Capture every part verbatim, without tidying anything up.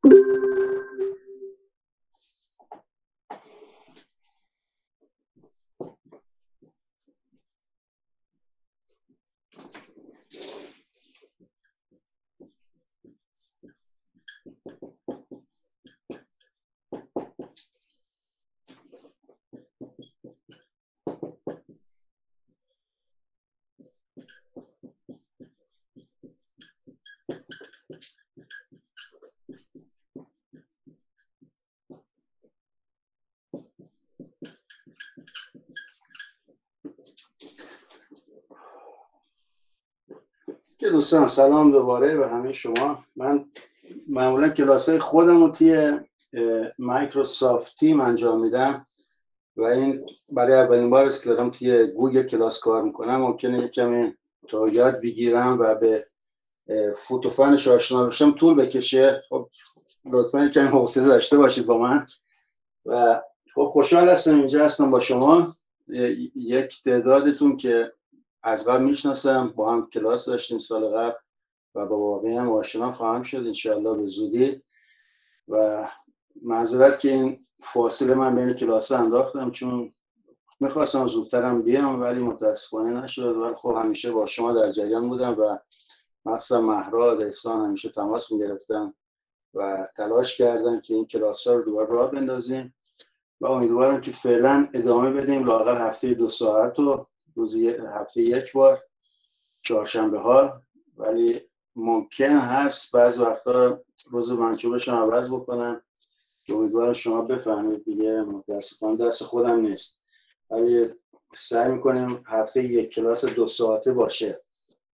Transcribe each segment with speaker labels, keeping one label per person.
Speaker 1: که دوستان سلام دوباره به همه شما. من معمولا کلاسای خودم رو توی مایکروسافت تیم انجام میدم و این برای اولین بار است که دارم توی گوگل کلاس کار میکنم. ممکنه یک کمی تا یاد بگیرم و به فوت و فنش آشنا بشم طول بکشه. خب لطفا کمی حوصله داشته باشید با من و خب خوشحال هستم اینجا هستم با شما. یک تعدادتون که از قبل میشناسم، با هم کلاس داشتیم سال قبل و با واقعی هم آشنا خواهم شد انشاءالله به زودی. و معذرت که این فاصله من بین کلاس انداختم چون میخواستم زودترم بیام ولی متاسفانه نشد. ولی خب همیشه با شما در جریان بودم و مخصوصا مهراد احسان همیشه تماس میگرفتن و تلاش کردن که این کلاس ها رو دوباره راه بندازیم و امیدوارم که فعلا ادامه بدیم لااقل هفته دو ساعت و روزی هفته یک بار چهارشنبه ها. ولی ممکن هست بعض وقتا روز منچوبش رو عوض بکنم که امیدوارم شما بفهمید دیگه. متاسفانه دست خودم نیست ولی سعی میکنیم هفته یک کلاس دو ساعته باشه.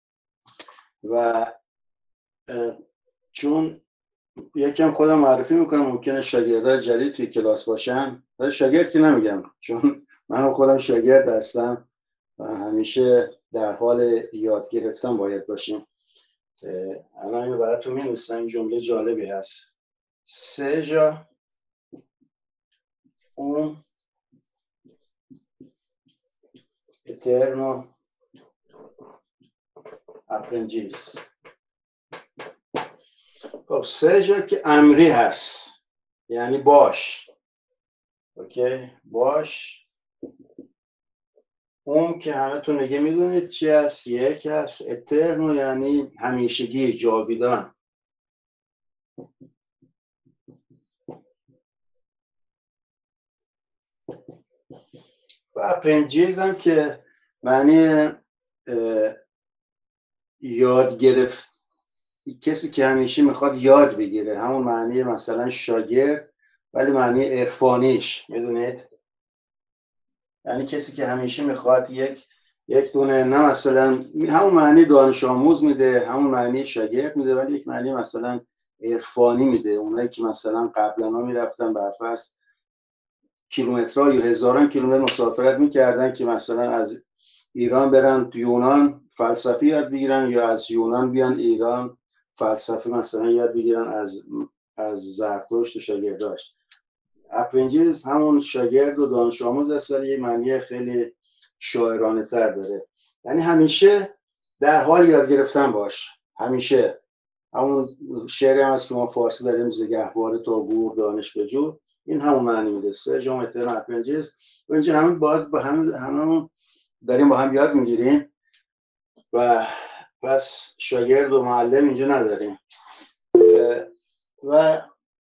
Speaker 1: و چون یکم خودم معرفی میکنم ممکنه شاگردای جدید توی کلاس باشن، ولی شاگرد که نمیگم چون من خودم شاگرد هستم و همیشه در حال یاد گرفتن باید باشیم. الان اینو براتون می‌نویسم، این جمله جالبی هست: seja um eterno aprendiz. خب seja که امری هست یعنی باش، اوکی، باش. اون که همه تون نگه میدونید چی هست، یک هست. اترنو یعنی همیشگی، جاویدان. و اپرنجیز هم که معنی یاد گرفت، کسی که همیشه میخواد یاد بگیره، همون معنی مثلا شاگرد ولی معنی عرفانیش میدونید، یعنی کسی که همیشه میخواد یک یک دونه، نه مثلا همون معنی دانش آموز میده، همون معنی شاگرد میده، ولی یک معنی مثلا عرفانی میده. اونایی که مثلا قبلا ها میرفتن برفرض کیلومترها یا هزاران کیلومتر مسافرت میکردن که مثلا از ایران برن یونان فلسفه یاد بگیرن یا از یونان بیان ایران فلسفه مثلا یاد بگیرن از از زرتشت و شاگرداش. اپرنجیز همون شاگرد و دانش آموز است ولی یه معنی خیلی شاعرانه تر داره، یعنی همیشه در حال یاد گرفتن باش. همیشه همون شعری هم هست که ما فارسی داریم: ز گهواره تا گور دانش بجو، این همون معنی میده. سه جام اترن اپرنجیز و اینجا همون باید با هم همون داریم با هم یاد میگیریم و پس شاگرد و معلم اینجا نداریم. و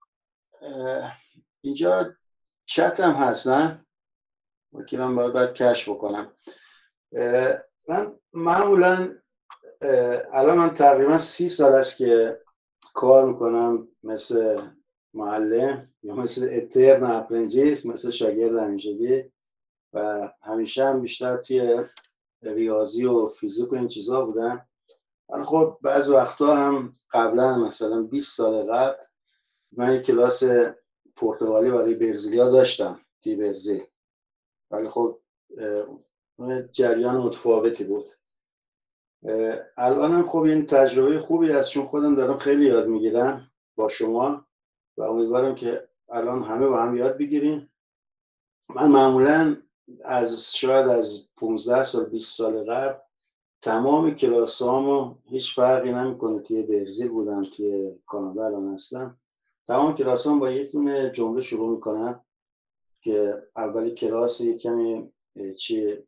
Speaker 1: اینجا چت هم هست نه؟ که من باید باید کشف بکنم. من معمولا الان من تقریبا سی سال است که کار میکنم مثل معلم یا مثل اترن اپرنجیز، مثل شاگرد همیشگی و همیشه هم بیشتر توی ریاضی و فیزیک و این چیزا بودم. من خب بعض وقتا هم قبلا مثلا بیست سال قبل من یک کلاس پرتغالی برای برزیلیا داشتم توی برزیل، ولی خب جریان متفاوتی بود. الانم خب این تجربه خوبی است چون خودم دارم خیلی یاد میگیرم با شما و امیدوارم که الان همه با هم یاد بگیریم. من معمولا از شاید از پانزده سال بیست سال قبل تمام کلاسامو هیچ فرقی نمیکنه توی برزیل بودم توی کانادا الان هستم، تمام کلاس هم با یک دونه جمله شروع میکنن که اولی کلاس یک کمی چی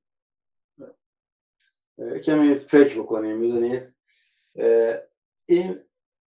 Speaker 1: کمی فکر بکنیم. میدونید این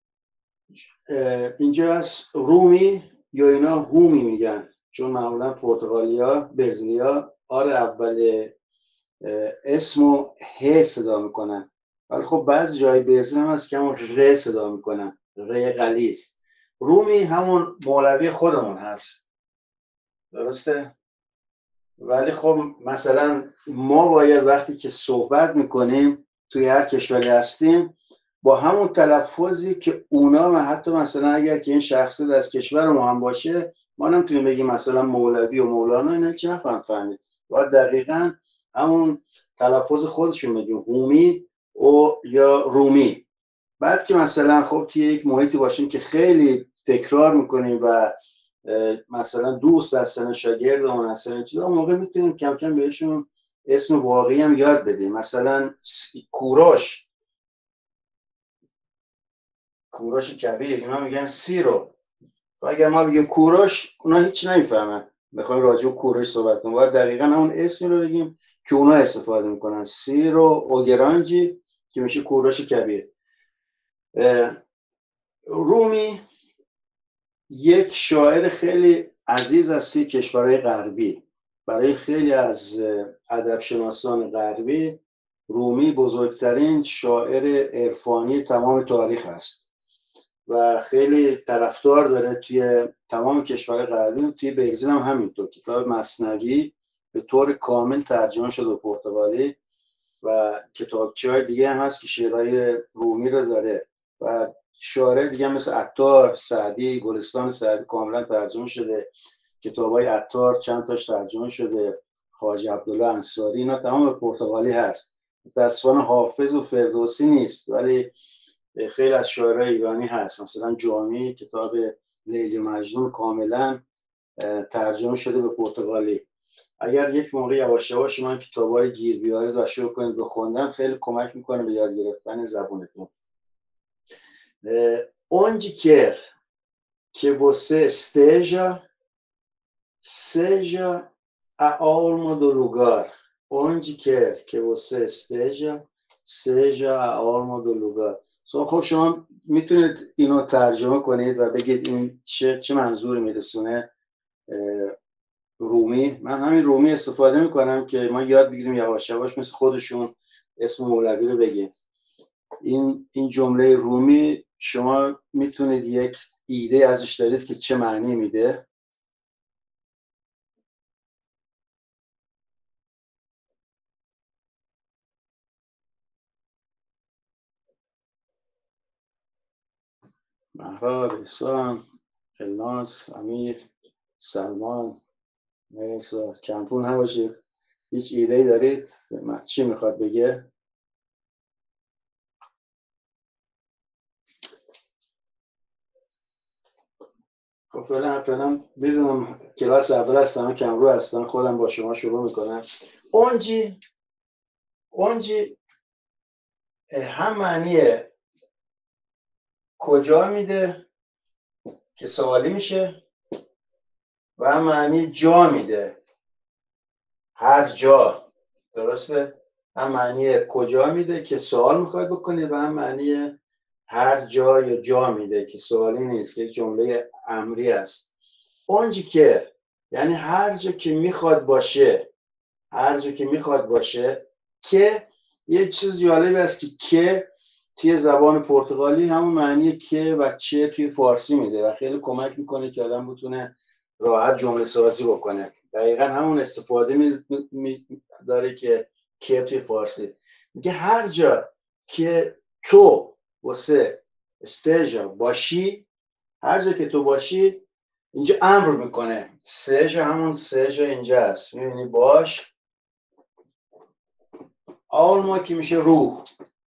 Speaker 1: اینجا از رومی یا اینا هومی میگن، چون معمولا پرتغالیا برزیلیا آر اول اسمو ه صدا میکنن، ولی خب بعضی جای برزیل هم هست که همون ر صدا میکنن، ر غلیظ. رومی همون مولوی خودمون هست، درسته؟ ولی خب مثلا ما باید وقتی که صحبت میکنیم توی هر کشوری هستیم با همون تلفظی که اونا، و حتی مثلا اگر که این شخص از کشور ما هم باشه، ما نمیتونیم بگیم مثلا مولوی و مولانا، اینا چی نخواهند فهمید، باید دقیقاً همون تلفظ خودشون بگیم، هومی و یا رومی. بعد که مثلا خب توی یک محیطی باشیم که خیلی تکرار میکنیم و مثلا دوست هستن شاگردمون هستن چیزا، اون موقع میتونیم کم کم بهشون اسم واقعی هم یاد بدیم. مثلا کوروش، کوروش کبیر، اینا میگن سی رو، و اگر ما بگیم کوروش اونا هیچ نمیفهمن. بخوایم راجع به کوروش صحبت کنیم باید دقیقاً همون اسمی رو بگیم که اونا استفاده میکنن، سی رو اوگرانجی که میشه کوروش کبیر. رومی یک شاعر خیلی عزیز است توی کشورهای غربی. برای خیلی از ادبشناسان غربی رومی بزرگترین شاعر عرفانی تمام تاریخ است و خیلی طرفدار داره توی تمام کشورهای غربی. توی برزیل هم همینطور. کتاب مثنوی به طور کامل ترجمه شده به پرتغالی و کتابچه‌های دیگه هم هست که شعرهای رومی رو داره و شاعر دیگه مثل عطار، سعدی، گلستان سعدی کاملا ترجمه شده. کتابای عطار چند تاش ترجمه شده، خواجه عبدالله انصاری، اینا تمام به پرتغالی هست. متاسفانه حافظ و فردوسی نیست، ولی خیلی از شاعرای ایرانی هست. مثلا جامی کتاب لیلی مجنون کاملا ترجمه شده به پرتغالی. اگر یک موقع یواش یواش من کتابای گیر بیاره داشته بکنید بخوندن، خیلی کمک میکنه به یاد گرفتن زبونتون. onde quer que você esteja, seja a alma do lugar. Onde quer que você esteja, seja a alma do lugar. خب شما میتونید اینو ترجمه کنید و بگید این چه چه منظوری میرسونه رومی. من همین رومی استفاده میکنم که ما یاد بگیریم یواش یواش مثل خودشون اسم مولوی رو بگیم. این این جمله رومی شما میتونید یک ایده ازش دارید که چه معنی میده؟ مهراب، احسان، الناس، امیر، سلمان، مرسا، کمپون نباشید. هیچ ایده‌ای دارید چی میخواد بگه؟ خب فعلا فعلا بدونم کلاس اول هستم، کمرو هستم، خودم با شما شروع میکنم. اونجی اونجی هم معنی کجا میده که سوالی میشه و هم معنی جا میده، هر جا، درسته؟ هم معنی کجا میده که سوال میخواد بکنی و هم معنی هر جا یا جا میده که سوالی نیست، که جمله امری است. اونجی که یعنی هر جا که میخواد باشه، هر جا که میخواد باشه. که یه چیز جالب است که که توی زبان پرتغالی همون معنی که و چه توی فارسی میده و خیلی کمک میکنه که آدم بتونه راحت جمله سازی بکنه. دقیقا همون استفاده می, می داره که که توی فارسی میگه هر جا که تو واسه استیجا باشی، هر جا که تو باشی، اینجا امر میکنه. سیجا همون سیجا اینجا است، میبینی باش. آلما که میشه روح،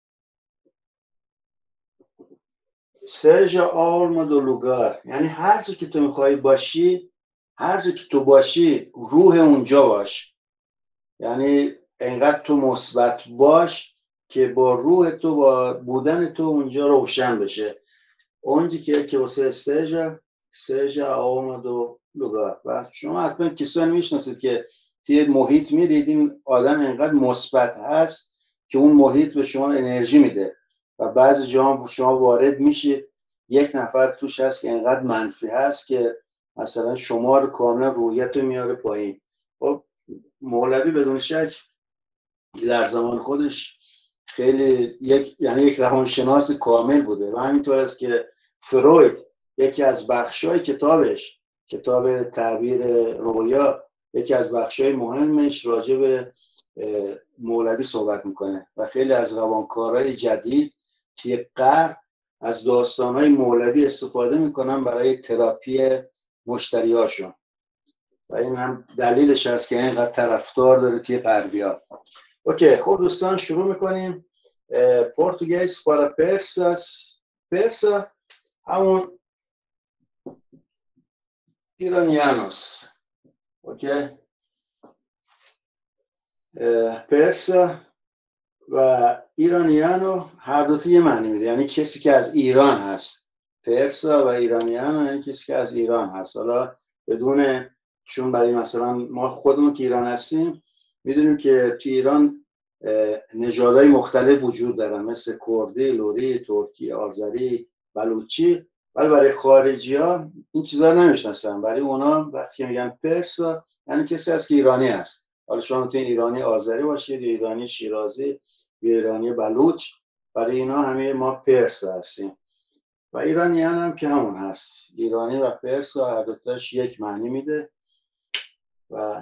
Speaker 1: سیجا آلما دو لوگار، یعنی هر جا که تو میخوای باشی، هر جا که تو باشی روح اونجا باش. یعنی انقدر تو مثبت باش که با روح تو، با بودن تو اونجا روشن بشه. اونجا که که واسه استیجا seja a alma do lugar. و شما حتما کسانی میشناسید که توی محیط میدید این آدم اینقدر مثبت هست که اون محیط به شما انرژی میده و بعضی جاها شما وارد میشید یک نفر توش هست که اینقدر منفی هست که مثلا شما رو کاملا روحیت رو میاره پایین. خب مولوی بدون شک در زمان خودش خیلی یک یعنی یک روانشناس کامل بوده و همینطور است که فروید یکی از بخشای کتابش، کتاب تعبیر رویا، یکی از بخشای مهمش راجع به مولوی صحبت میکنه و خیلی از روانکارهای جدید توی قرن از داستانهای مولوی استفاده میکنن برای تراپی مشتریاشون و این هم دلیلش هست که اینقدر طرفدار داره توی غربی‌ها. اوکی، خب دوستان شروع میکنیم. پرتغیز para persas. پرسا همون ایرانیانوس. اوکی، پرسا و ایرانیانو هر دو تا یه معنی میده، یعنی کسی که از ایران هست. پرسا و ایرانیانو یعنی کسی که از ایران هست. حالا بدون، چون برای مثلا ما خودمون که ایران هستیم میدونیم که تو ایران نژادهای مختلف وجود دارن، مثل کردی، لوری، ترکی، آذری، بلوچی، ولی برای خارجی ها این چیزا رو نمیشناسن. برای اونا وقتی میگن پرسا یعنی کسی هست که ایرانی هست. حالا شما میتونید ایرانی آذری باشید یا ایرانی شیرازی یا ایرانی بلوچ، برای اینا همه ما پرسا هستیم. و ایرانیان هم که همون هست، ایرانی و پرسا هر دوتاش یک معنی میده. و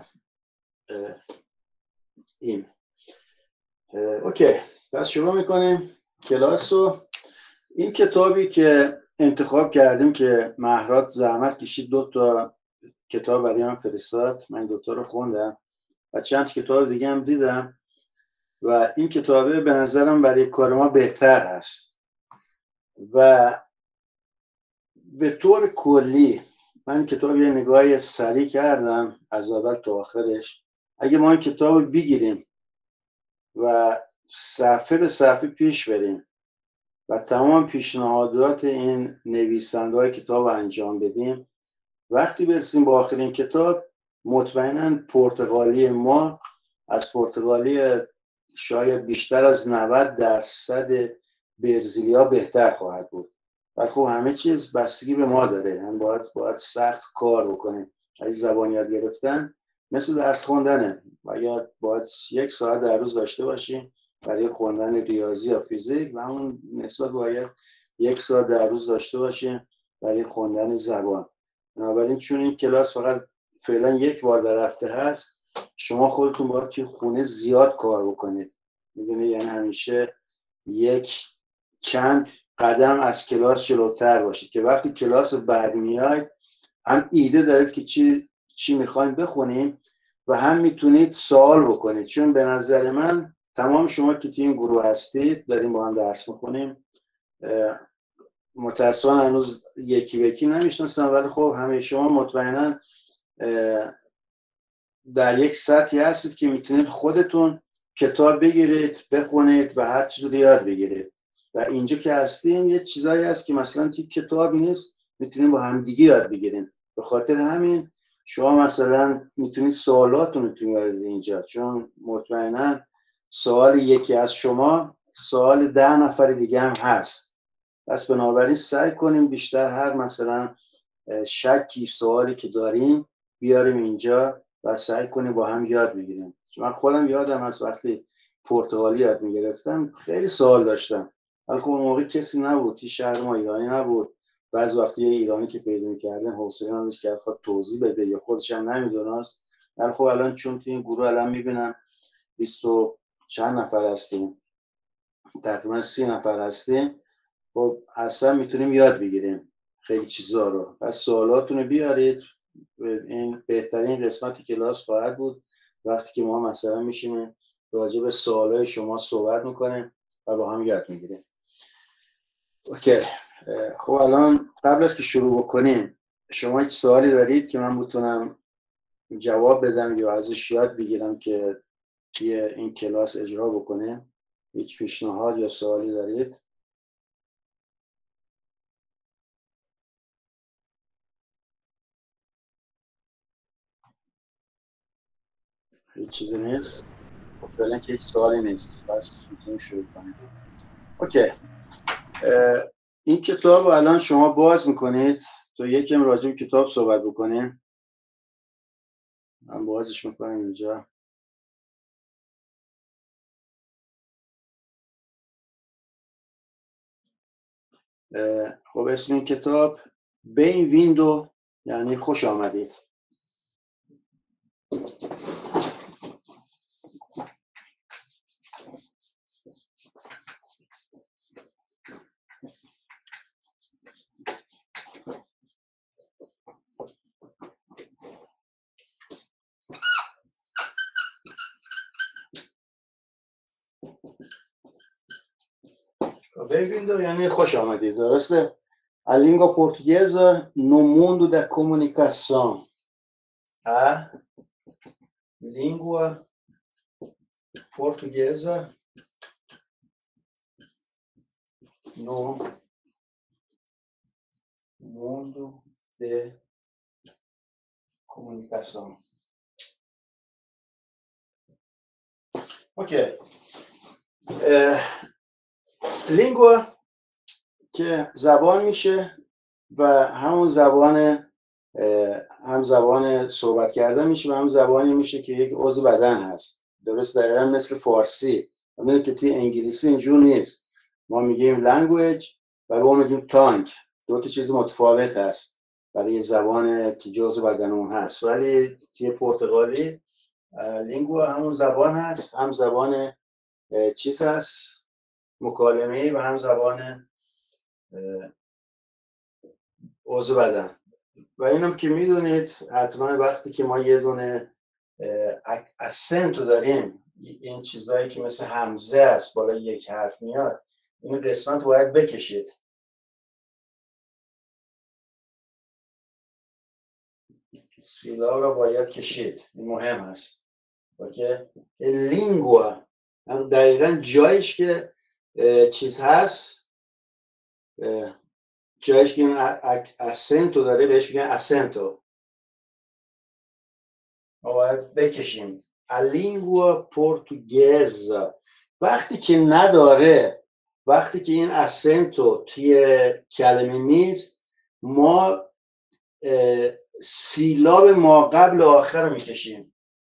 Speaker 1: این اوکی، پس شروع میکنیم کلاس رو. این کتابی که انتخاب کردیم که مهراد زحمت کشید دو تا کتاب برای من فرستاد، من دو تا رو خوندم و چند کتاب دیگه هم دیدم و این کتابه به نظرم برای کار ما بهتر هست. و به طور کلی من کتاب یه نگاهی سریع کردم از اول تا آخرش. اگه ما این کتاب بگیریم و صفحه به صفحه پیش بریم و تمام پیشنهادات این نویسنده های کتاب انجام بدیم، وقتی برسیم با آخرین کتاب مطمئناً پرتغالی ما از پرتغالی شاید بیشتر از نود درصد برزیلیا بهتر خواهد بود. ولی خب همه چیز بستگی به ما داره، هم باید باید سخت کار بکنیم. از زبان یاد گرفتن مثل درس خوندنه، اگر باید یک ساعت در روز داشته باشیم برای خوندن ریاضی یا فیزیک و همون نسبت باید یک ساعت در روز داشته باشیم برای خوندن زبان. بنابراین چون این کلاس فقط فعلا یک بار در هفته هست، شما خودتون باید توی خونه زیاد کار بکنید، میدونی، یعنی همیشه یک چند قدم از کلاس جلوتر باشید که وقتی کلاس بعد میاید هم ایده دارید که چی چی میخواین بخونیم و هم میتونید سوال بکنید. چون به نظر من تمام شما که توی این گروه هستید داریم با هم درس میخونیم، متاسفانه هنوز یکی به یکی نمیشناسم، ولی خب همه شما مطمئنا در یک سطحی هستید که میتونید خودتون کتاب بگیرید بخونید و هر چیز رو یاد بگیرید. و اینجا که هستیم یه چیزایی هست که مثلا توی کتاب نیست، میتونیم با همدیگه یاد بگیریم. به خاطر همین شما مثلا میتونید سوالاتون رو میتونید اینجا، چون مطمئنا سوال یکی از شما سوال ده نفر دیگه هم هست. پس بنابراین سعی کنیم بیشتر هر مثلا شکی سوالی که داریم بیاریم اینجا و سعی کنیم با هم یاد بگیریم. من خودم یادم از وقتی پرتغالی یاد میگرفتم خیلی سوال داشتم، ولی خب اون موقع کسی نبود، تی شهر ما ایرانی نبود. بعض وقتی یه ایرانی که پیدا می‌کردن حوصله نداشت که خود توضیح بده یا خودش هم نمیدونست. ولی خب الان چون تو این گروه الان میبینم بیست و چند نفر هستیم، تقریبا سی نفر هستیم، خب اصلا میتونیم یاد بگیریم خیلی چیزا رو. پس سوالاتون رو بیارید، این بهترین قسمت کلاس خواهد بود وقتی که ما مثلا میشیم راجع به سوالای شما صحبت میکنیم و با هم یاد میگیریم. اوکی، خب الان قبل از که شروع بکنیم شما هیچ سوالی دارید که من بتونم جواب بدم یا ازش یاد بگیرم که توی این کلاس اجرا بکنیم؟ هیچ پیشنهاد یا سوالی دارید؟ هیچ چیزی نیست. خب فعلا که هیچ سوالی نیست، پس میتونیم شروع کنیم. اوکی. این کتاب رو الان شما باز میکنید تو یکم راجع به کتاب صحبت بکنیم. من بازش میکنم اینجا. خب اسم این کتاب Bem-vindo یعنی خوش آمدید. Bem-vindo یعنی خوش آمدید، درسته؟ A língua portuguesa no mundo da comunicação. A língua portuguesa no mundo de comunicação. اوکی. لینگوا که زبان میشه و همون زبان هم زبان صحبت کردن میشه و هم زبانی میشه که یک عضو بدن هست. درست دقیقا مثل فارسی. همین که توی انگلیسی اینجور نیست. ما میگیم language و ما میگیم tongue. دو تا چیز متفاوت هست برای زبان که جزء بدن اون هست. ولی توی پرتغالی لینگوا همون زبان هست، هم زبان چیز هست مکالمه‌ای و هم زبان عضو بدن. و اینم که میدونید حتما وقتی که ما یه دونه اسنت رو داریم، این چیزایی که مثل همزه است بالا یک حرف میاد، این قسمت باید بکشید. سیلاب رو باید کشید، این مهم است. اوکی. لینگوا هم دقیقا جایش که چیز هست، جایش که این اسنتو داره بهش میگن اسنتو. ما باید بکشیم. A língua portuguesa وقتی که نداره، وقتی که این اسنتو توی کلمه نیست، ما سیلاب ما قبل آخر رو میکشیم.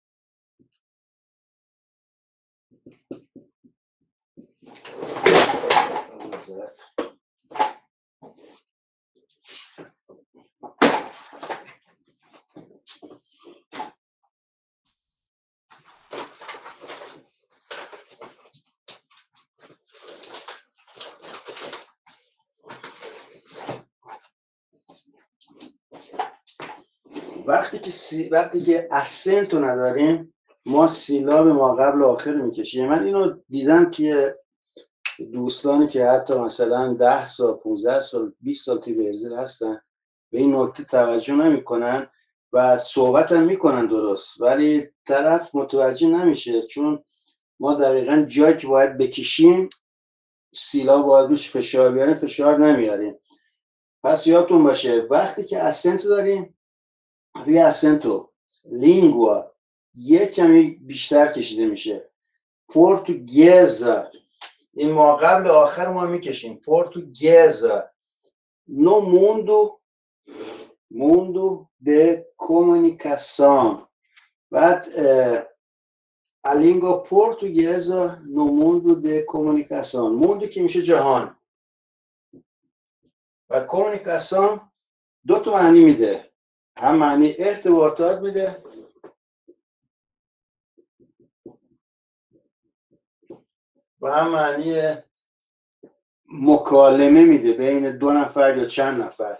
Speaker 1: وقتی که سی... وقتی که اسنت رو نداریم، ما سیلاب ما قبل آخر رو میکشیم. من اینو دیدم که دوستانی که حتی مثلا ده سال، پونزده سال، بیست سال توی برزیل هستن به این نکته توجه نمیکنن و صحبت هم میکنن درست، ولی طرف متوجه نمیشه، چون ما دقیقا جایی که باید بکشیم سیلاب باید روش فشار بیاریم، فشار نمیاریم. پس یادتون باشه وقتی که اسنتو داریم، روی اسنتو لینگوا یک کمی بیشتر کشیده میشه. پورتوگیزا این ما قبل آخر ما میکشیم. پورتوگیزا no mundo mundo de comunicação. بعد a língua portuguesa no mundo de comunicação. mundo که میشه جهان و comunicação دو تا معنی میده، هم معنی ارتباطات میده و هم معنی مکالمه میده بین دو نفر یا چند نفر.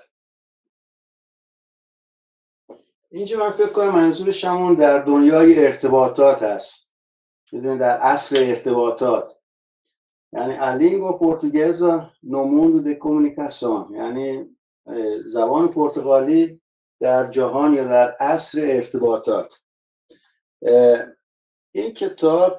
Speaker 1: اینجا من فکر کنم منظورش همون در دنیای ارتباطات هست، میدونید در اصل ارتباطات، یعنی a língua portuguesa no mundo de comunicação، یعنی زبان پرتغالی در جهان یا در عصر ارتباطات. این کتاب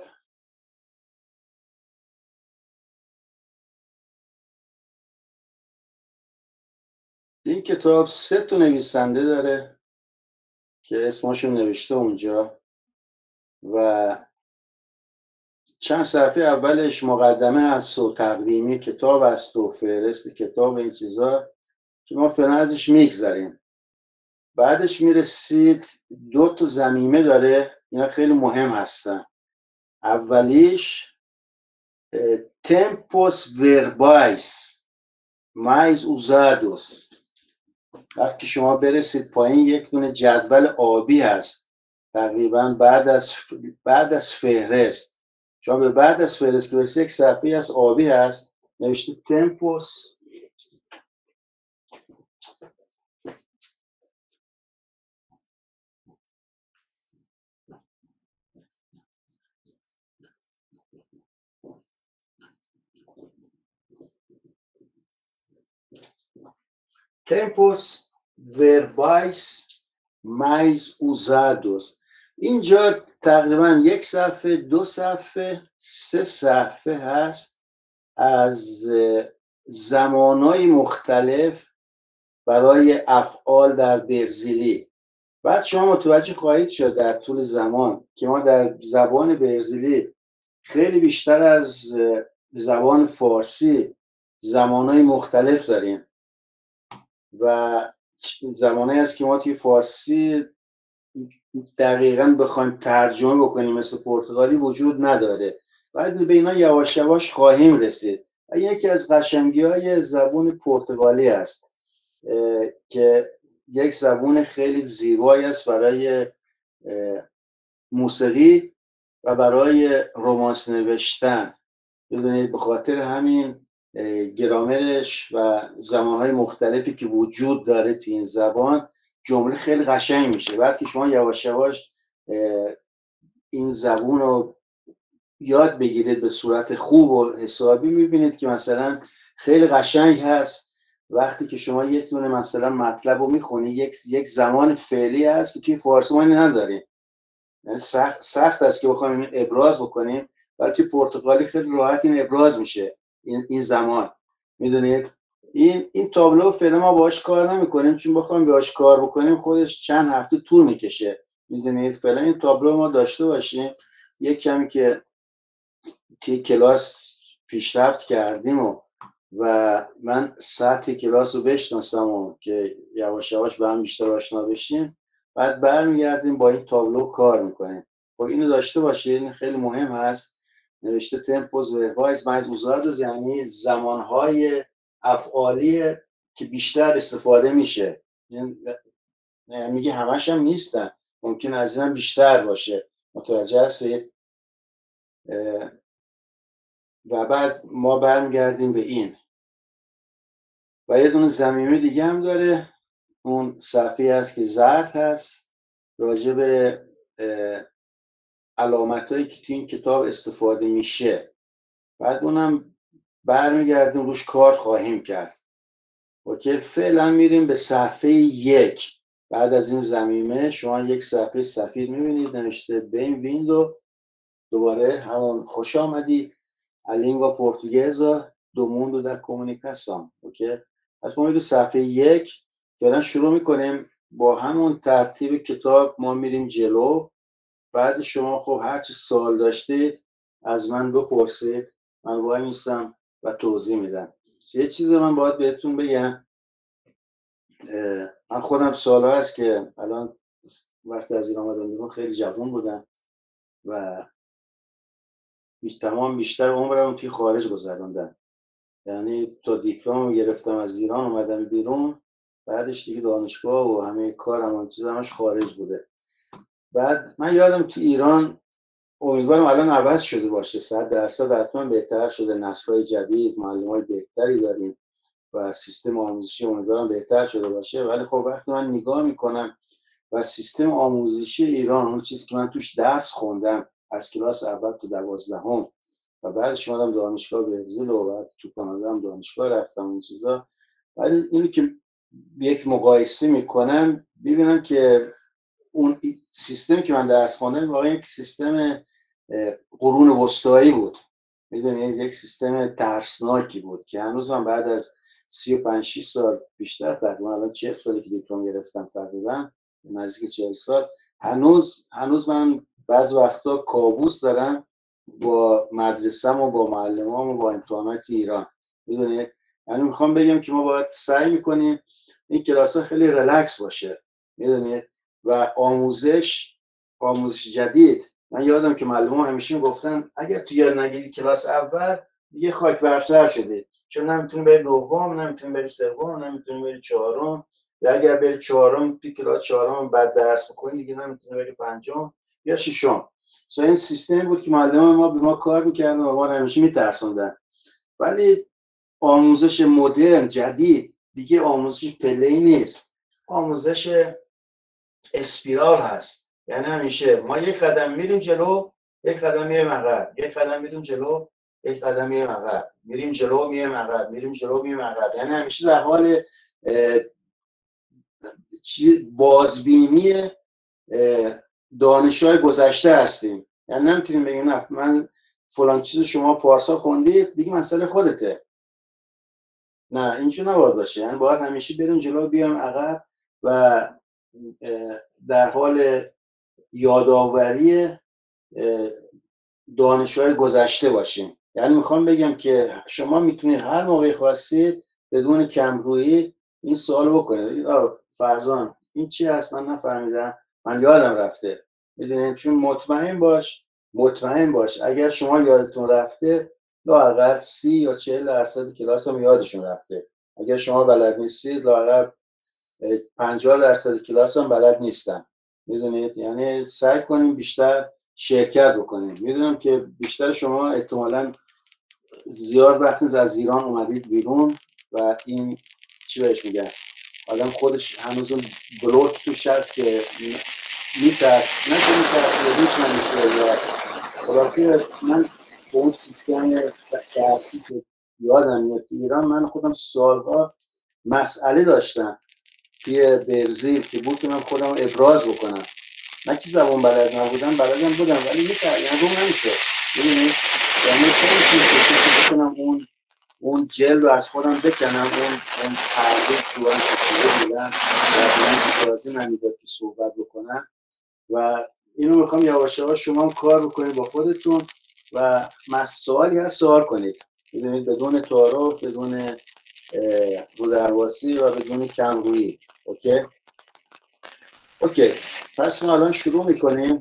Speaker 1: این کتاب سه تا نویسنده داره که اسمشون نوشته اونجا. و چند صفحه اولش مقدمه هست و تقدیمی کتاب است و فهرست کتاب، این چیزا که ما فعلا ازش میگذریم. بعدش میرسید دو تا ضمیمه داره، اینا خیلی مهم هستن. اولیش تمپوس وربایس مایز اوزادوس. وقتی شما برسید پایین یک دونه جدول آبی هست تقریبا بعد از بعد از فهرست. شما به بعد از فهرست که برسید یک صفحه از آبی هست نوشته تمپوس تمپوس وربایس مایز اوزادوس. اینجا تقریبا یک صفحه، دو صفحه، سه صفحه هست از زمانهای مختلف برای افعال در برزیلی. بعد شما متوجه خواهید شد در طول زمان که ما در زبان برزیلی خیلی بیشتر از زبان فارسی زمانهای مختلف داریم و زمانهایی هست که ما توی فارسی دقیقاً بخوایم ترجمه بکنیم مثل پرتغالی وجود نداره. بعد به اینا یواش یواش خواهیم رسید. و یکی از قشنگی‌های زبان پرتغالی است که یک زبان خیلی زیبایی است برای موسیقی و برای رمانس نوشتن. بدونید به خاطر همین گرامرش و زمانهای مختلفی که وجود داره تو این زبان جمله خیلی قشنگ میشه. بعد که شما یواش یواش این زبون رو یاد بگیرید به صورت خوب و حسابی میبینید که مثلا خیلی قشنگ هست. وقتی که شما یک دونه مثلا مطلب رو میخونی یک یک زمان فعلی هست که توی فارسی ما نداریم، یعنی سخت سخت است که بخوایم این ابراز بکنیم، ولی توی پرتغالی خیلی راحت این ابراز میشه این این زمان. میدونید این این تابلو فعلا ما باهاش کار نمیکنیم چون بخوایم باهاش کار بکنیم خودش چند هفته طول میکشه. میدونید فعلا این تابلو ما داشته باشیم، یک کمی که توی کلاس پیشرفت کردیم و و من سطح کلاس رو بشناسم و که یواش یواش به هم بیشتر آشنا بشیم، بعد برمیگردیم با این تابلو کار میکنیم. خب اینو داشته باشید، این خیلی مهم هست. نوشته تمپوس وربایس مایز اوزادوس، یعنی زمانهای افعالی که بیشتر استفاده میشه. یعنی میگه همش هم نیستن، ممکن از این هم بیشتر باشه. متوجه هستید؟ و بعد ما برمیگردیم به این و یه دونه ضمیمه دیگه هم داره. اون صفحه هست که زرد هست راجع به علامتایی که تو این کتاب استفاده میشه. بعد اونم برمیگردیم روش کار خواهیم کرد. اوکی، فعلا میریم به صفحه یک. بعد از این ضمیمه شما یک صفحه سفید میبینید نوشته بین ویندو، دوباره همون خوش آمدید a língua portuguesa do mundo da comunicação. اوکی، پس ما میریم صفحه یک. فعلا شروع میکنیم با همون ترتیب کتاب ما میریم جلو. بعد شما خب هر چی سوال داشتید از من بپرسید، من وای میستم و توضیح میدم. یه چیز من باید بهتون بگم، من خودم سال‌ها هست که الان وقتی از ایران آمدم بیرون خیلی جوان بودم و تمام بیشتر عمرم توی خارج گذروندم. یعنی تا دیپلم گرفتم از ایران اومدم بیرون، بعدش دیگه دانشگاه و همه کارم و چیزا همش خارج بوده. بعد من یادم تو ایران، امیدوارم الان عوض شده باشه، صد درصد حتما بهتر شده، نسل‌های جدید، معلم‌های بهتری داریم و سیستم آموزشی امیدوارم بهتر شده باشه. ولی خب وقتی من نگاه میکنم و سیستم آموزشی ایران، اون چیزی که من توش درس خوندم از کلاس اول تا دوازدهم و بعدش اومدم دانشگاه برزیل و بعد تو کانادا هم دانشگاه رفتم این چیزا، ولی اینو که یک مقایسه میکنم ببینم که اون سیستمی که من درس خوندم واقعا یک سیستم قرون وسطایی بود. میدونید یک سیستم ترسناکی بود که هنوز من بعد از سی و پنج شش سال بیشتر، تقریبا الان چهل سالی که دیپلم گرفتم، تقریبا نزدیک چهل سال، هنوز هنوز من بعض وقتا کابوس دارم با مدرسه‌م و با معلمام و با امتحانات ایران. میدونید یعنی میخوام بگم که ما باید سعی میکنیم این کلاس ها خیلی ریلکس باشه، میدونید، و آموزش آموزش جدید. من یادم که معلم‌ها همیشه میگفتن اگر تو یاد نگیری کلاس اول دیگه خاک بر سر شدی، چون نمیتونی بری دوم، نمیتونی بری سوم، نمیتونی بری چهارم، یا اگر بری چهارم تو کلاس چهارم بعد درس بکنی دیگه نمیتونی بری پنجم یا ششم. سو این سیستم بود که معلم ما به ما کار میکردن و ما رو همیشه میترسوندن. ولی آموزش مدرن جدید دیگه آموزش پله‌ای نیست، آموزش اسپیرال هست. یعنی همیشه ما یک قدم میریم جلو، یک قدم میریم عقب، یک قدم میریم جلو، یک قدم میریم عقب، میریم جلو میریم عقب، میریم جلو میریم عقب. یعنی همیشه در حال بازبینی دانش‌های گذشته هستیم. یعنی نمیتونیم بگیم نه من فلان چیز شما پارسال خوندید دیگه مسئله خودته. نه اینجوری نباید باشه. یعنی باید همیشه بریم جلو بیایم عقب و در حال یادآوری دانش‌های گذشته باشیم. یعنی میخوام بگم که شما میتونید هر موقع خواستید بدون کمرویی این سوال بکنید فرزان این چی هست من نفهمیدم، من یادم رفته. میدونید چون مطمئن باش مطمئن باش اگر شما یادتون رفته لااقل سی یا چهل درصد کلاس هم یادشون رفته. اگر شما بلد نیستید لااقل پنجاه درصد کلاس هم بلد نیستن. میدونید یعنی سعی کنیم بیشتر شرکت بکنیم. میدونم که بیشتر شما احتمالاً زیاد وقت از ایران اومدید بیرون و این چی بهش میگن آدم خودش هنوز اون بلوت توش هست که میترس نه که میترس یا هیچ نمیشه یا خلاصه. من با اون سیستم درسی که یادم میاد ایران من خودم سالها مسئله داشتم توی برزیل که بود که من خودم ابراز بکنم، نه که زبان بلد نبودم، بلدم بودم ولی میترس یعنی روم نمیشه. ببینید یعنی خیلی چیز بکنم اون اون جل رو از خودم بکنم، اون اون پرده تو هم کشیده بودم و من اجازه نمیداد که صحبت بکنم و اینو میخوام یواش یواش شما هم کار بکنید با خودتون و سوالی هست سوال کنید. ببینید بدون تعارف، بدون رودرواسی و بدون کمرویی. اوکی اوکی پس ما الان شروع میکنیم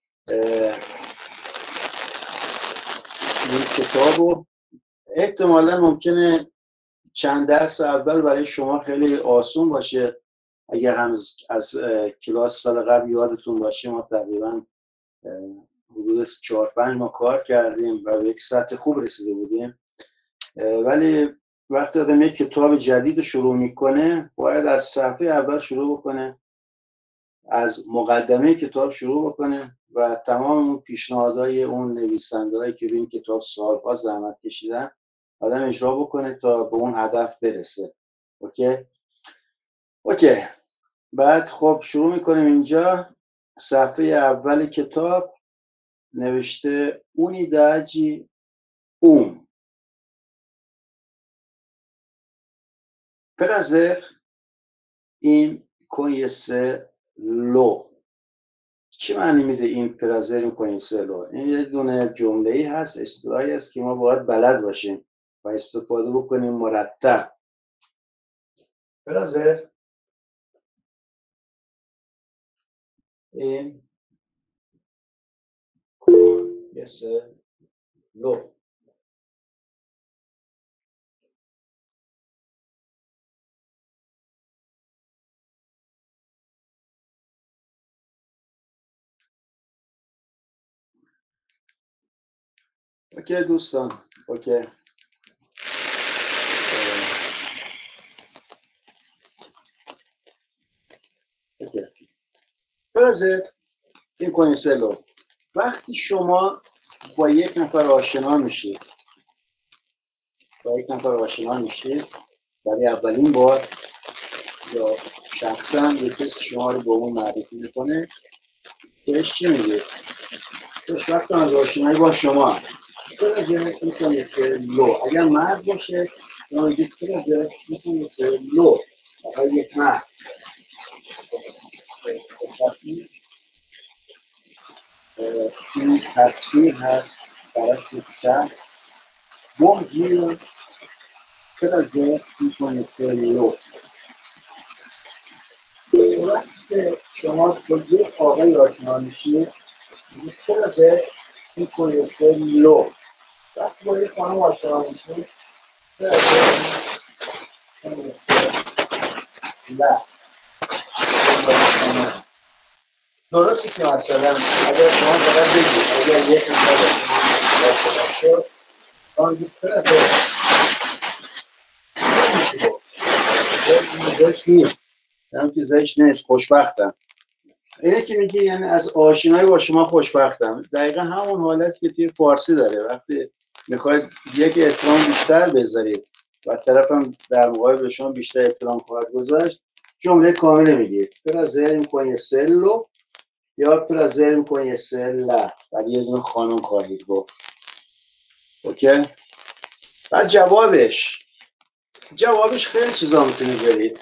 Speaker 1: این کتابو. احتمالا ممکنه چند درس اول برای شما خیلی آسون باشه. اگر هم از کلاس سال قبل یادتون باشه ما تقریبا حدود چهار پنج ما کار کردیم و به یک سطح خوب رسیده بودیم. ولی وقتی آدم یک کتاب جدید شروع میکنه باید از صفحه اول شروع بکنه، از مقدمه کتاب شروع بکنه و تمام اون پیشنهادهای اون نویسنده‌هایی که روی این کتاب سال‌ها زحمت کشیدن آدم اجرا بکنه تا به اون هدف برسه. اوکی اوکی بعد خب شروع میکنیم. اینجا صفحه اول کتاب نوشته unidade um. Prazer in conhecê-lo. چی معنی میده این prazer in conhecê-lo؟ این یه دونه جمله ای هست، اصطلاحی هست که ما باید بلد باشیم و استفاده بکنیم مرتب. prazer in conhecê-lo. اوکی دوستان اوکی اوکی prazer in conhecê-lo. وقتی شما با یک نفر آشنا میشید با یک نفر آشنا میشید برای اولین بار یا شخصا یک کسی شما رو با اون معرفی میکنه بهش چی میگه؟ بهش وقتی از آشنایی با شما پرزر میکنیسلو. اگر مرد باشه شما میگید پرزر میکنیسلو. اگر یک مرد این تصویر هست طرف چپ bom dia prazer em conhecer eu وقتی شما با یک آقای آشنا میشید prazer em conhecer lo وقتی با یک خانم آشنا میشید prazer em conhecer la درسته که مثلا اگر شما فقط بگید اگر یک نفر با شما باشه آن یک prazer زشت نیست هم که زشت نیست خوشبختم اینه که میگه یعنی از آشنایی با شما خوشبختم دقیقا همون حالت که توی فارسی داره وقتی میخواید یک احترام بیشتر بذارید و طرفم در مقابل به شما بیشتر احترام خواهد گذاشت جمله کامل میگید prazer em conhecerlo یا prazer em conhecerla ولی یه دونه خانم خواهید گفت اوکی بعد جوابش جوابش خیلی چیزا میتونید برید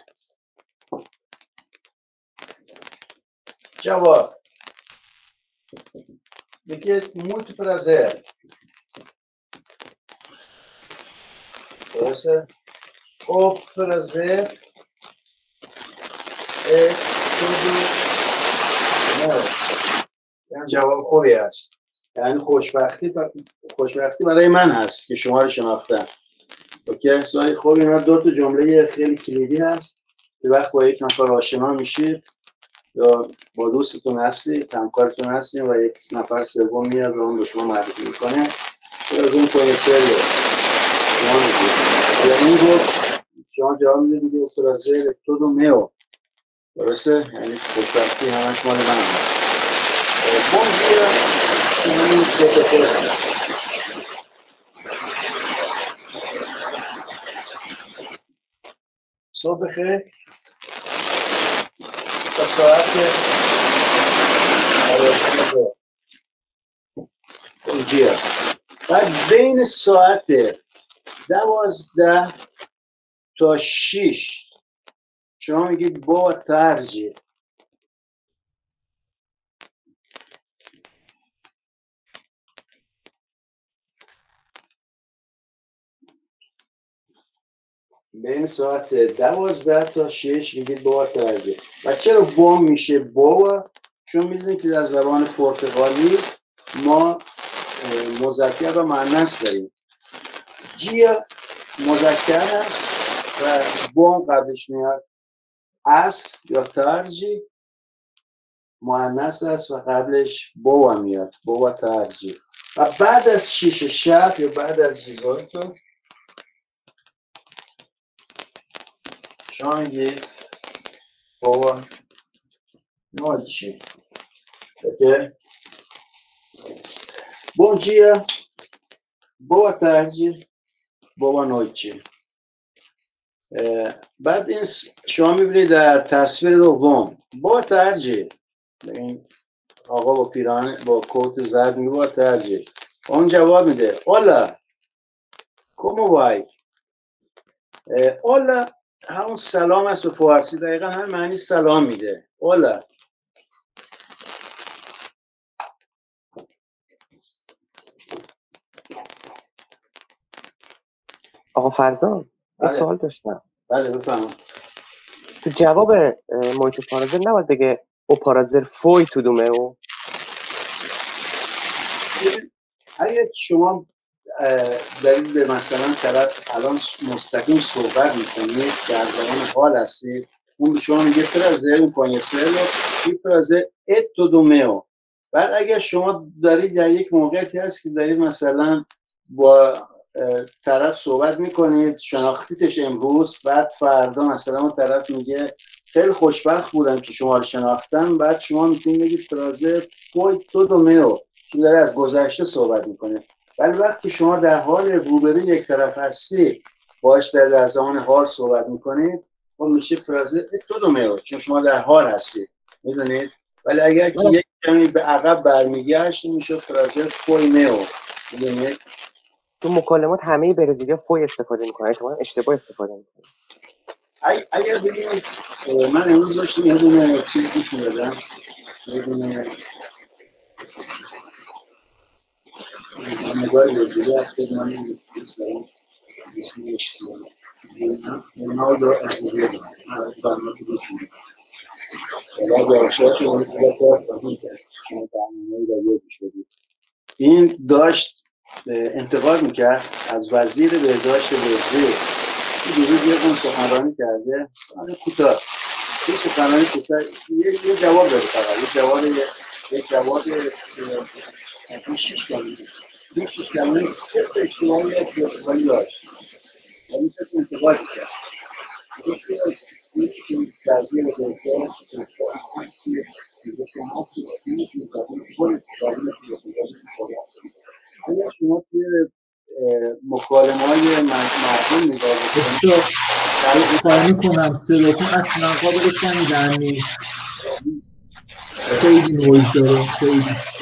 Speaker 1: جواب میگه muito prazer درسته o prazer é tudo meu یعنی جواب خوبی است یعنی خوشبختی خوشبختی برای من هست که شما رو شناختم اوکی سوال خوبی من دو تا جمله خیلی کلیدی هست که وقت با یک نفر آشنا میشید یا با دوستتون هستید همکارتون هستید و یک نفر سوم میاد و اون به شما معرفی میکنه از اون کنیسر شما میگید یا این گفت شما جواب میدید میگه prazer todo meu درسته؟ یعنی خوشبختی همش مال من هست bom dia این سه صبح بخیر تا ساعت اونجیا بعد بین ساعت دوازده تا شیش شما میگید با ترجیح بین ساعت دوازده تا شش میگید با ترجیح و چرا با میشه با چون میدونید که در زبان پرتغالی ما مذکر و مؤنث داریم جیا مذکر است و با قبلش میاد اس یا ترجیح مؤنث است و قبلش با میاد با ترجیح و بعد از شیش شب یا بعد از چیزهایتون شما میگید با نوچی اوکی bom dia boa tarde boa noite بعد این شما میبینید در تصویر دوم boa tarde این آقا با پیراهن با کوت زرد میگه boa tarde اون جواب میده hola como vai hola همون سلام است به فارسی دقیقا همین معنی سلام میده hola
Speaker 2: آقا فرزان یه سوال داشتم
Speaker 1: بله بفهم
Speaker 2: تو جواب مویتو پارازر نباید بگه او پارازر فوی تو دومه او
Speaker 1: اگه شما دارید به مثلا طرف الان مستقیم صحبت میکنید در زمان حال هستید اون به شما میگه prazer em conhecerlo y prazer é todo meu بعد اگر شما دارید در یک موقعیتی هست که دارید مثلا با طرف صحبت میکنید شناختیتش امروز بعد فردا مثلا اون طرف میگه خیلی خوشبخت بودم که شما رو شناختم بعد شما میتونید بگید prazer foi todo meu چون داره از گذشته صحبت میکنه ولی وقتی شما در حال روبروی یک طرف هستی باش در زمان حال صحبت میکنید خب میشه prazer todo meu چون شما در حال هستید میدونید ولی اگر که یک کمی به عقب برمیگشت میشه prazer foi meu میدونید
Speaker 2: تو مکالمات همه برزیلیا فوی استفاده میکنن اتفاقا اشتباه استفاده میکنن
Speaker 1: اگر ببینید من امروز داشتم یه دونه چیز گوش میدادم یه دونه نگاه ویژگی هست که من این دوستان اسمی اشتیانه رونالدو ازیویدو برنامه دوست میکنم ولی داشته که اون کار فهمی کرد برنامه را یادش بدید. این داشت انتقاد میکرد از وزیر بهداشت برزیل. دیروز یه اون سخنرانی کرده سخنرانی کوتاه این سخنرانی کوتاه یه جواب داره فقط یه جواب یه جواب این شیش کلمه این شیش کلمه سه تا اشتباهی ارتباطی داشت ولی کسی انتقاد کرد این تغییر بهداشت اگر شما توی مکالمه های مردم نگاه بکنید
Speaker 3: خواهی میکنم صداتون اصلا قابل شنیدن نیست خیلی نویز داره خیلی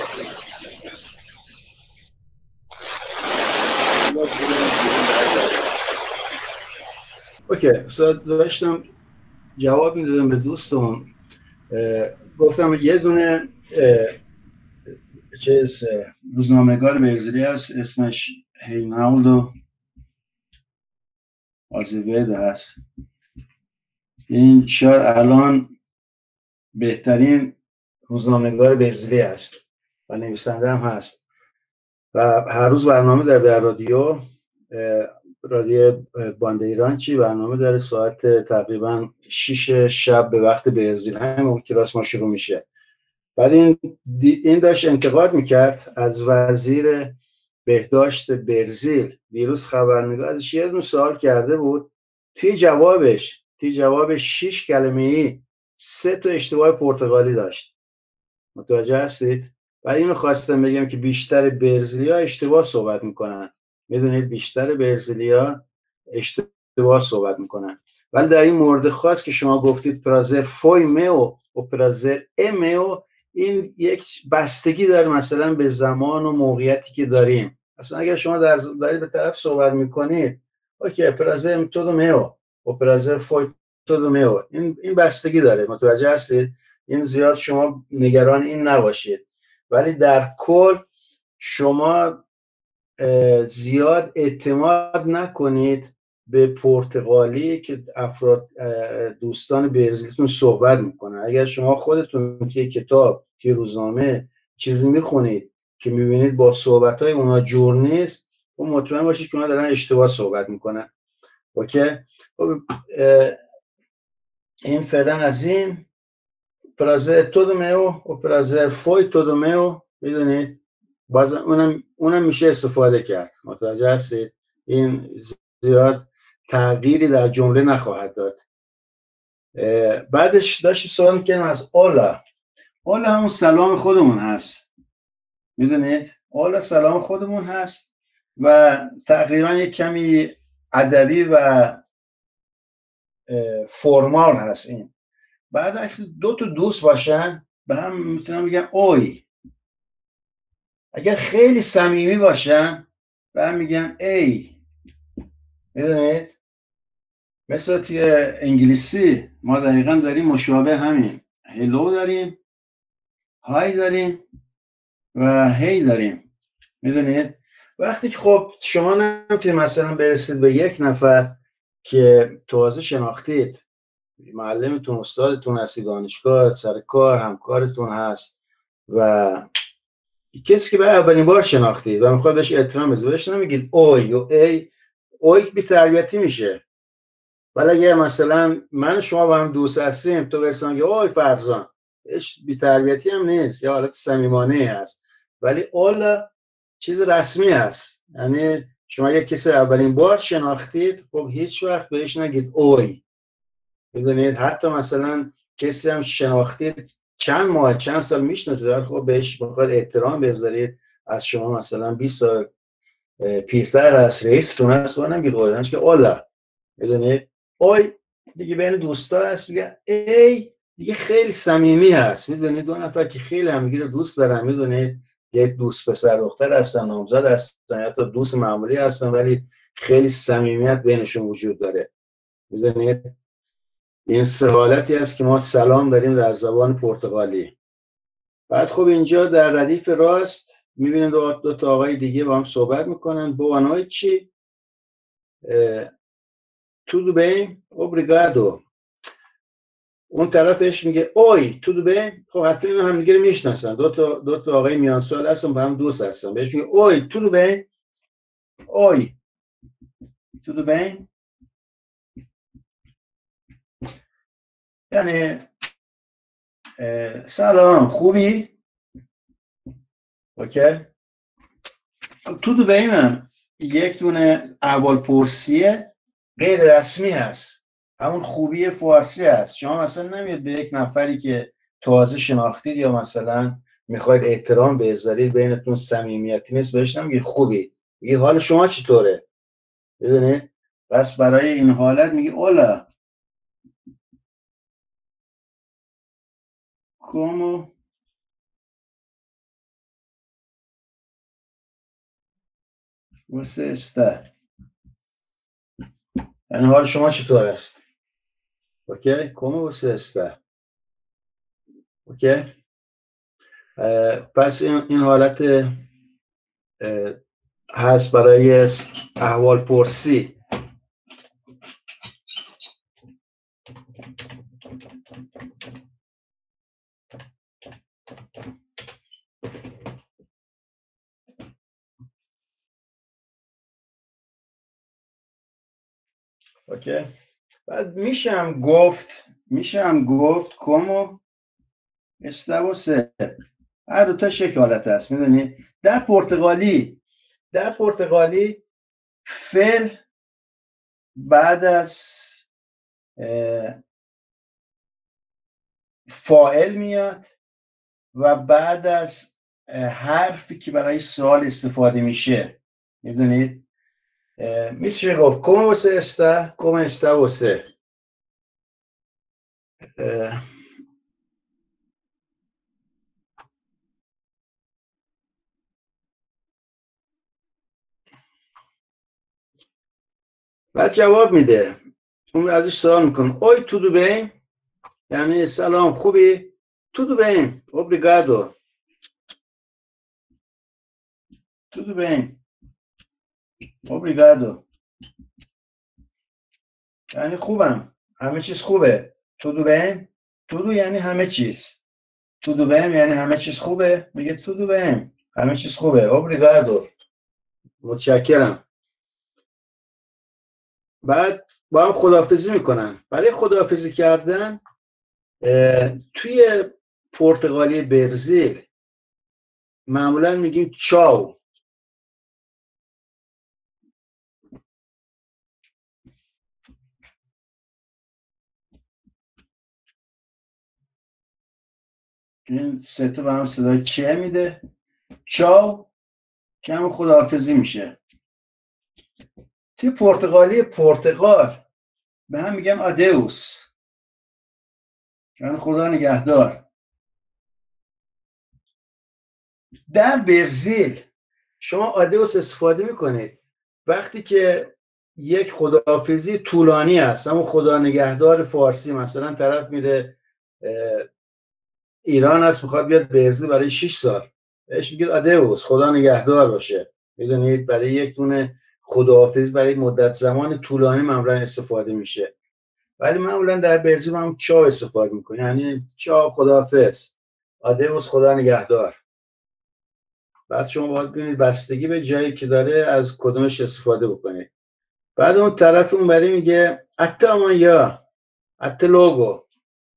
Speaker 1: اوکی داشتم جواب میدادم به دوستم گفتم یه دونه چیز روزنامه‌نگار برزیلی هست اسمش رینالدو آزیویدو هست. این شاید الان بهترین روزنامه‌نگار برزیلی هست و نویسنده هم هست و هر روز برنامه داره در رادیو رادیو باندیرانچی برنامه داره ساعت تقریبا شش شب به وقت برزیل همون کلاس ما شروع میشه. بعد این این داشت انتقاد میکرد از وزیر بهداشت برزیل. دیروز خبرنگار ازش یه دونه سوال کرده بود توی جوابش توی جوابش شش کلمه ای سه تا اشتباه پرتغالی داشت. متوجه هستید؟ بعد اینو خواستم بگم که بیشتر برزیلیا اشتباه صحبت میکنن. میدونید بیشتر برزیلیا اشتباه صحبت میکنن. ولی در این مورد خاص که شما گفتید پرازر فوی میو و پرازر امیو این یک بستگی داره مثلا به زمان و موقعیتی که داریم. اصلا اگر شما در دارید به طرف صحبت میکنید اوکی پرازر تودو میو و پرازر فوی تودو میو این این بستگی داره. متوجه هستید؟ این زیاد شما نگران این نباشید ولی در کل شما زیاد اعتماد نکنید به پرتغالی که افراد دوستان برزیلتون صحبت میکنن. اگر شما خودتون که کتاب که روزنامه چیزی میخونید که میبینید با صحبتهای اونا جور نیست و مطمئن باشید که اونا دارن اشتباه صحبت میکنن. اوکی؟ این فعلا از این پرازر تودو میو و پرازر فوی تودو میو میدونید باز اونم اونم میشه استفاده کرد. متوجه هستید؟ این زیاد تغییری در جمله نخواهد داد. بعدش داشتیم سوال میکنم از اولا. اولا همون سلام خودمون هست. میدونید؟ اولا سلام خودمون هست و تقریبا یک کمی ادبی و فرمال هست. این بعد اگه دو تا دوست باشن به هم میتونم بگم اوی. اگر خیلی صمیمی باشن به هم میگن ای. میدونید؟ مثلا توی انگلیسی ما دقیقا داریم مشابه همین هلو داریم های داریم و هی داریم. میدونید؟ وقتی که خب شما نمیتونید مثلا برسید به یک نفر که تازه شناختید معلمتون استادتون هستی دانشگاه سر کار همکارتون هست و کسی که برای اولین بار شناختید و میخواد بهش احترام بذارید نمیگید اوی و ای. اوی بی تربیتی میشه. ولی اگه مثلا من و شما با هم دوست هستیم تو برسون که اوی فرزان بی تربیتی هم نیست یا حالت صمیمانه هست ولی اول چیز رسمی هست. یعنی شما یک کسی اولین بار شناختید خب هیچ وقت بهش نگید اوی. میدونید؟ حتی مثلا کسی هم شناختید چند ماه چند سال میشناسید خب بهش بخواد احترام بذارید از شما مثلا بیست سال پیرتر از رئیستون هست و نمیگید اوی که اولا. میدونید؟ اوی دیگه بین دوستا هست میگه ای دیگه خیلی صمیمی هست. میدونید؟ دو نفر که خیلی همدیگه رو دوست دارن میدونید یک دوست پسر دختر هستن نامزد هستن یا تا دوست معمولی هستن ولی خیلی صمیمیت بینشون وجود داره. میدونید؟ این سه حالتی هست که ما سلام داریم در زبان پرتغالی. بعد خب اینجا در ردیف راست میبینیم دو, دو تا آقای دیگه با هم صحبت میکنن. بوانوی چی؟ tudo bem obrigado. اون طرفش میگه اوی tudo bem. خب حتی اینا هم دیگه رو میشناسن، دو تا دو تا آقای میان سال هستن با هم دوست هستن، بهش میگه اوی tudo bem. اوی tudo bem یعنی سلام خوبی؟ اوکی. tudo bem من یک دونه اول پرسیه غیر رسمی هست، همون خوبی فارسی هست. شما مثلا نمیاد به یک نفری که تازه شناختید یا مثلا میخواید احترام بذارید، بینتون صمیمیتی نیست، بهش نمیگید خوبی، میگه حال شما چطوره؟ بدونید؟ بس برای این حالت میگه اولا como você está، یعنی حال شما چطور است؟ اوکی. como você está. اوکی. پس این, این حالت هست برای احوال پرسی. اوکی. بعد میشم گفت میشم گفت como está você. هر دو تا شکل حالت هست، میدونی؟ در پرتغالی در پرتغالی فعل بعد از فاعل میاد و بعد از حرفی که برای سوال استفاده میشه، میدونید؟ میشه گفت como você está, como está você. بعد جواب میده، اون ازش سوال میکنه اوی tudo bem، یعنی سلام خوبی؟ tudo bem obrigado. tudo bem obrigado یعنی خوبم، همه چیز خوبه. tudo bem tudo یعنی همه چیز، tudo bem یعنی همه چیز خوبه، میگه tudo bem همه چیز خوبه. obrigado متشکرم. بعد با هم خداحافظی میکنن. برای خداحافظی کردن توی پرتغالی برزیل معمولا میگیم چاو. این سه تا به هم صدای چه میده، چاو، که همون خداحافظی میشه. توی پرتغالی پرتغال به هم میگن آدئوس، یعنی خدا نگهدار. در برزیل شما آدئوس استفاده میکنید وقتی که یک خداحافظی طولانی هست، همون خدا نگهدار فارسی. مثلا طرف میره ایران هست میخواد بیاد برزیل برای شش سال، بهش میگید آدئوس خدا نگهدار باشه. میدونید برای یک دونه خداحافظی برای مدت زمان طولانی معمولا استفاده میشه، ولی معمولا در برزیل هم چاو استفاده میکنه، یعنی چاو خداحافظ، آدئوس خدا نگهدار. بعد شما باید ببینید بستگی به جایی که داره از کدومش استفاده بکنید. بعد اون طرف اون بری میگه اتا امانیا، اتا لوگو.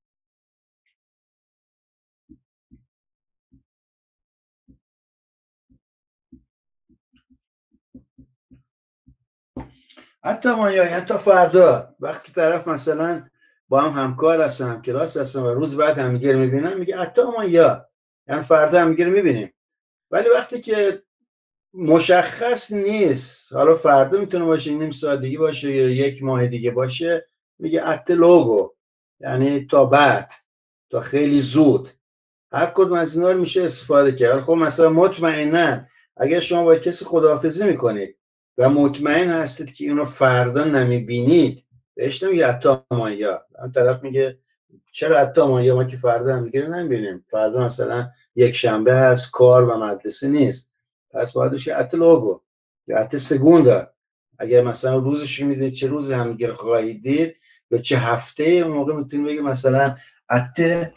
Speaker 1: اتا امانیا یعنی تا فردا. وقتی طرف مثلا با هم همکار هستن، هم کلاس هستن و روز بعد همدیگه رو میبینن، میگه اتا امانیا، یعنی فردا همدیگه رو میبینیم. ولی وقتی که مشخص نیست، حالا فردا میتونه باشه، نیم ساعت دیگه باشه یا یک ماه دیگه باشه، میگه اتا لوگو، یعنی تا بعد، تا خیلی زود. هر کدوم از اینا رو میشه استفاده کرد. خب مثلا مطمئنا اگر شما با کسی خداحافظی میکنید و مطمئن هستید که اینو فردا نمیبینید، بهش نمیگه اتا امانیا. اون طرف میگه چرا اتا امانیا، ما که فردا هم دیگه نمیبینیم، فردا مثلا یک شنبه هست، کار و مدرسه نیست. پس باید بشه ات لوگو یا ات سگوندا. اگر مثلا روزش میدونید چه روزی همدیگه خواهید دید به چه هفته، اون موقع میتونید بگید مثلا ات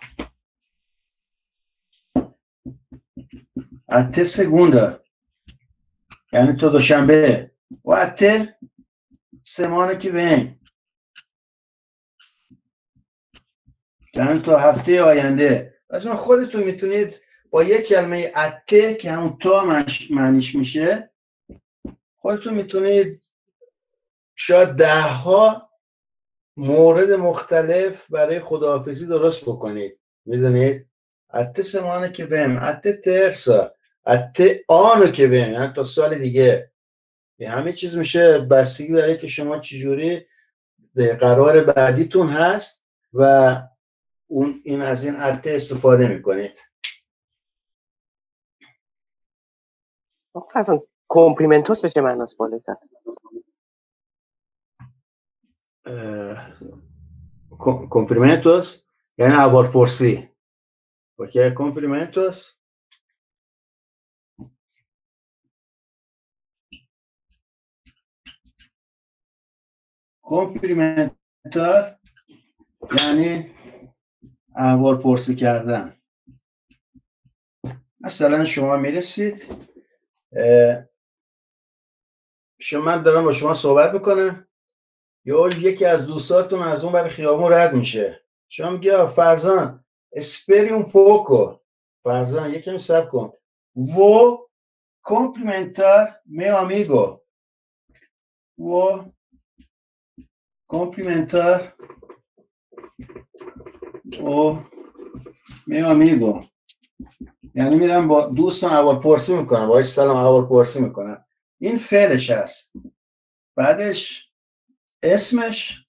Speaker 1: ات سگوندا یعنی تا دوشنبه و ات سمانه که وین یعنی تا هفته آینده. پس من خودتون میتونید با یک کلمه اته که همون تا معنیش میشه، خودتون میتونید شاید ده ها مورد مختلف برای خداحافظی درست بکنید. میدونید اته سمانه که بیم، اته ترسا، اته آنو که بیم، یعنی تا سال دیگه. همه چیز میشه بستگی داره که شما چجوری قرار بعدیتون هست و اون این از این اته استفاده میکنید.
Speaker 2: اصلا کمپلیمنتوس به چه معناست بالا سر؟
Speaker 1: کمپلیمنتوس یعنی احوالپرسی. اوکی، کمپلیمنتوس کمپلیمنتار یعنی احوالپرسی کردن. مثلا شما میرسید، شما من دارم با شما صحبت میکنم، یا یکی از دوستاتون از اون برای خیابون رد میشه، شما میگه فرزان اسپری اون پوکو، فرزان یکمی صبر کن، و کمپلیمنتار می آمیگو، و کمپلیمنتار و می آمیگو یعنی میرم با دوستم احوالپرسی میکنم، باهاش سلام احوالپرسی میکنم. این فعلش هست. بعدش اسمش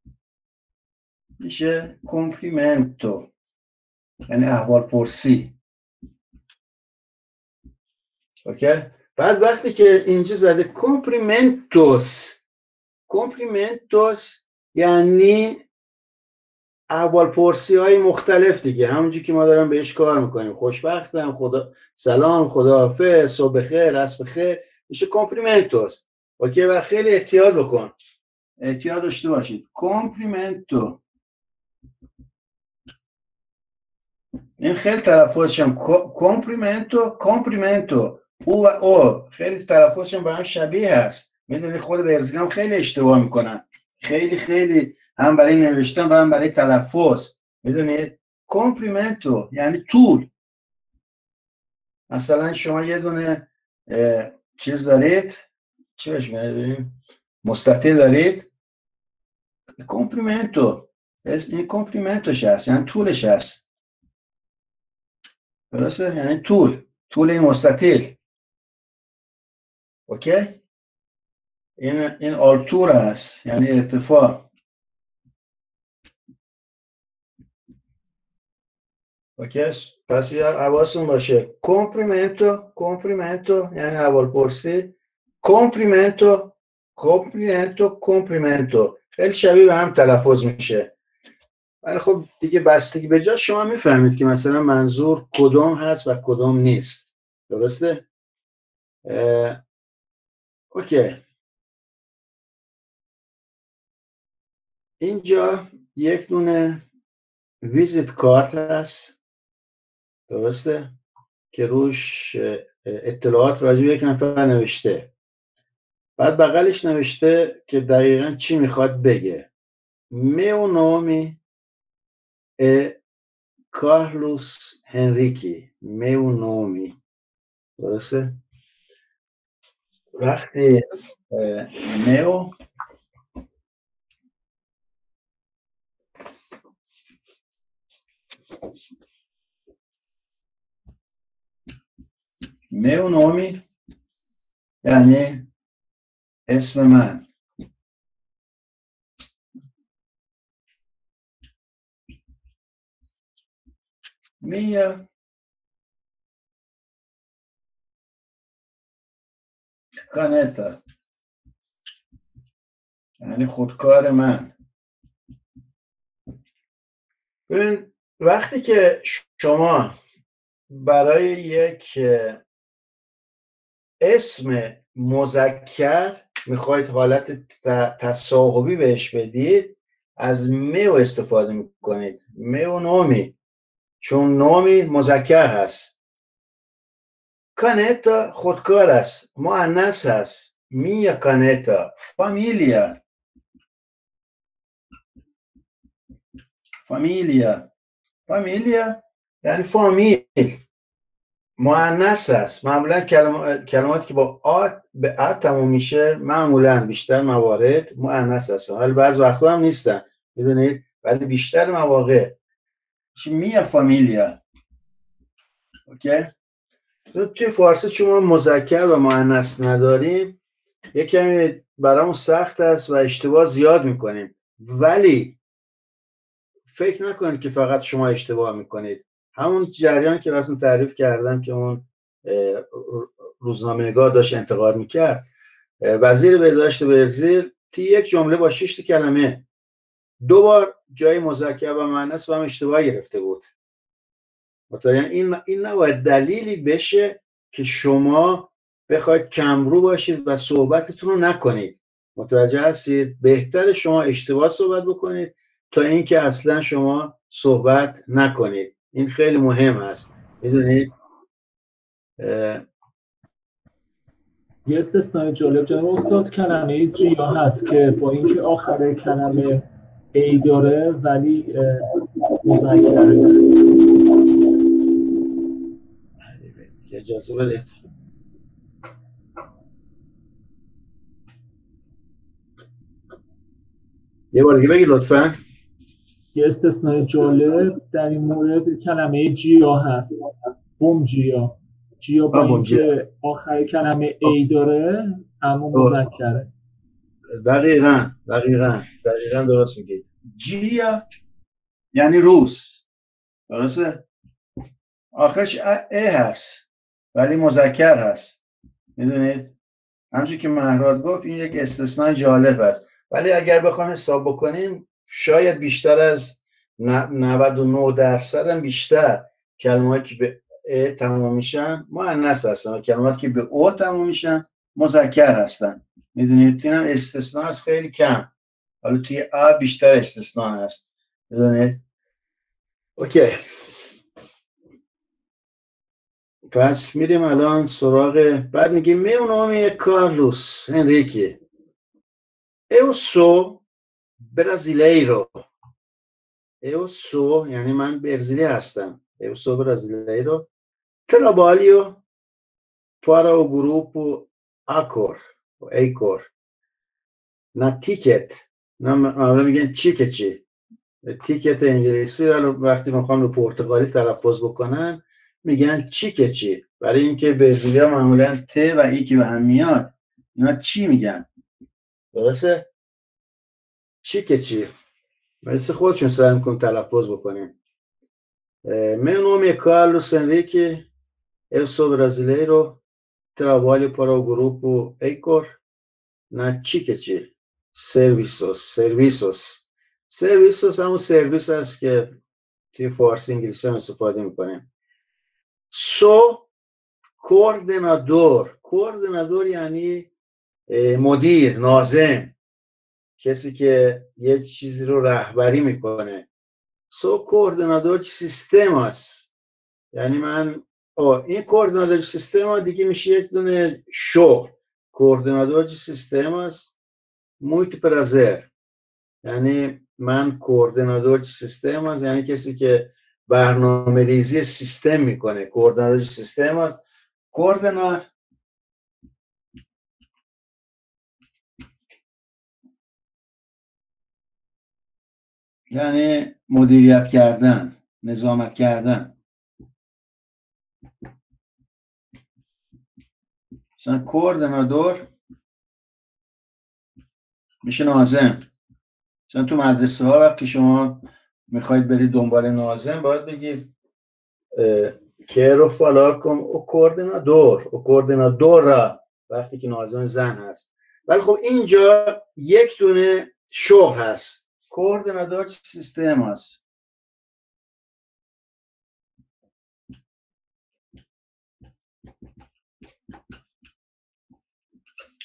Speaker 1: میشه کمپلیمنتو یعنی احوالپرسی. اوکی؟ بعد وقتی که اینجا زده کمپلیمنتوس، کمپلیمنتوس یعنی احوالپرسی های مختلف دیگه، همونجوری که ما دارم بهش کار میکنیم، خوشبختم، خدا سلام، خداحافظ، صبح بخیر، عصر بخیر، میشه کمپلیمنتوس. اوکی؟ و خیلی احتیاط بکن، احتیاط داشته باشید. کمپلیمنتو این خیلی تلفظش هم کمپلیمنتو، کمپلیمنتو او و او خیلی تلفظش هم با هم شبیه هست. میدونی خود برزیلی خیلی اشتباه میکنن، خیلی خیلی هم برای نوشتن و هم برای تلفظ. میدونید کمپلیمنتو یعنی طول. مثلا شما یه دونه چیز دارید، چی بهش میگیم، مستطیل دارید، کمپلیمنتو این کمپلیمنتوش هست یعنی طولش هست. درسته؟ یعنی طول، طول این مستطیل. اوکی؟ این این آلتور هست یعنی ارتفاع. اوکی؟ پس یا حواستون باشه کمپلیمنتو، کمپلیمنتو یعنی احوالپرسی، کمپلیمنتو، کمپلیمنتو، کمپلیمنتو خیلی شبیه به هم تلفظ میشه. ولی خب دیگه بستگی به جا شما میفهمید که مثلا منظور کدوم هست و کدوم نیست. درسته؟ اوکی. اینجا یک دونه ویزیت کارت هست، درسته؟ که روش اطلاعات راجع به یک نفر نوشته. بعد بغلش نوشته که دقیقاً چی میخواد بگه. میو نومی کارلوس هنریکی، میو نومی. درسته؟ وقتی میو میو نومی یعنی اسم من. میا کانتا یعنی خودکار من. ببین وقتی که شما برای یک اسم مذکر میخواید حالت تصاحبی بهش بدید، از میو استفاده میکنید. میو نومی، چون نومی مذکر هست. کانتا خودکار است، مؤنث هست. میا کانتا. فامیلیا، فامیلیا، فامیلیا یعنی فامیل، مؤنث است. معمولا کلمات کلماتی که با آ به ا تموم میشه معمولا بیشتر موارد مؤنث هستن، ولی بعض وقتا هم نیستن، میدونید، ولی بیشتر مواقع چی میا فامیلیا. اوکی. تو توی فارسی چون ما مذکر و مؤنث نداریم یک کمی برامون سخت است و اشتباه زیاد میکنیم، ولی فکر نکنید که فقط شما اشتباه میکنید. همون جریان که براتون تعریف کردم که اون روزنامه‌نگار داشت انتقاد میکرد، وزیر بهداشت برزیل توی یک جمله با شش کلمه دو بار جای مذکر و مؤنث با هم اشتباه گرفته بود. مطمئن این این نباید دلیلی بشه که شما بخواید کمرو باشید و صحبتتون رو نکنید. متوجه هستید؟ بهتره شما اشتباه صحبت بکنید تا اینکه اصلا شما صحبت نکنید. این خیلی مهم است، میدونید.
Speaker 3: یه استثنای جالب جناب استاد کلمه جیا هست که با اینکه آخر کلمه ای داره ولی مذکره.
Speaker 1: اجازه بدید. یه بار دیگه بگی لطفاً.
Speaker 3: یه استثنای جالب در این مورد کلمه جیا هست. بوم جیا. جیا با اینکه آخر کلمه ای داره اما مذکره.
Speaker 1: دقیقاً دقیقاً دقیقاً درست میگید. جیا یعنی روس، درسته؟ آخرش ای هست ولی مذکر هست، میدونید. همچون که مهراد گفت این یک استثنای جالب است، ولی اگر بخوایم حساب بکنیم شاید بیشتر از نود و نه درصد هم بیشتر کلماتی که به ا تمام میشن مؤنث هستن و کلماتی که به او تمام میشن مذکر هستن، میدونید. اینم استثناء است خیلی کم، حالا توی ا بیشتر استثناء هست، میدونید. اوکی، پس میریم الان سراغ بعد. میگیم meu nome é Carlos Henrique. Eu sou brasileiro. Eu sou یعنی من برزیلی هستم. Eu sou brasileiro. Trabalho para o grupo Accor. Accor. Na ticket. نه میگن چیکه چی. تیکت انگلیسی ولی وقتی میخوام رو پرتغالی تلفظ بکنن میگن چیکه چی. برای اینکه برزیلی ها معمولا ت و ای که به هم میاد اینا چی میگن، درسته؟ چیکه چی. مثل خودشون سعی میکنم تلفظ بکنیم. Meu nome é Carlos Henrique, eu sou brasileiro, trabalho para o grupo Accor na Chiquete. Serviços, serviços. Serviços همون سرویس هست که توی فارسی انگلیسی هم استفاده میکنیم. سو کوردینادور. کوردینادور یعنی مدیر، ناظم، کسی که یه چیزی رو رهبری میکنه. سو کوردینادور سیستم هست، یعنی من این کوردینادور سیستم ها دیگه میشه یک دونه شغل. کوردینادور سیستم هست مویت پرازر، یعنی من کوردینادور سیستم هست یعنی کسی که برنامه ریزی سیستم میکنه. کوردینادور سیستم هست. کوردینار یعنی مدیریت کردن، نظامت کردن. مثلا کوردینادور میشه ناظم. مثلا تو مدرسه ها وقتی شما میخواید برید دنبال ناظم باید بگید کیرو فالار کن او کوردینادور، او کوردینادورا، وقتی که ناظم زن هست. ولی خب اینجا یک دونه شغل هست. کوردینادور سیستم هست.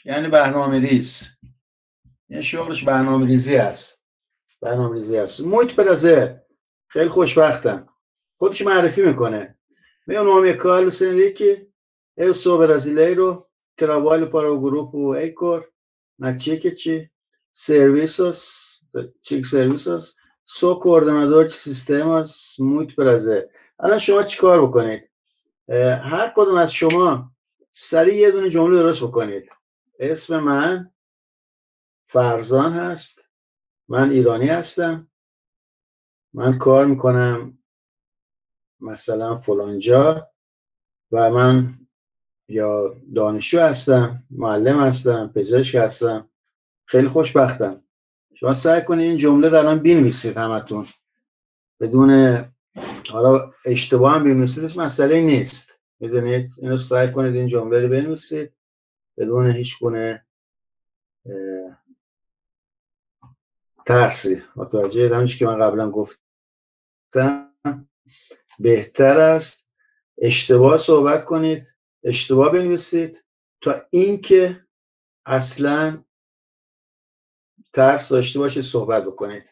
Speaker 1: یعنی برنامه ریز، یعنی شغلش برنامه ریزی است. برنامه ریزی است. مویت پرزر خیلی خوشبختم. خودش معرفی میکنه. Meu nome é Carlos Henrique, eu sou brasileiro, trabalho para o grupo Eicor, na Ticket Serviços, Ticket Serviços, sou coordenador de sistemas, muito prazer. الان شما چی کار بکنید؟ هر کدوم از شما سریع یه دونه جمله درست بکنید. اسم من فرزان هست، من ایرانی هستم، من کار میکنم مثلا فلانجا و من یا دانشجو هستم، معلم هستم، پزشک هستم، خیلی خوشبختم. شما سعی کنید این جمله رو الان بنویسید همتون، بدون حالا اشتباه هم بنویسید مسئله نیست، میدونید اینو سعی کنید این جمله رو بنویسید بدون هیچ گونه ترسی. متوجه دانش که من قبلا گفتم بهتر است اشتباه صحبت کنید، اشتباه بنویسید تا اینکه اصلا ترس داشته باشید صحبت بکنید.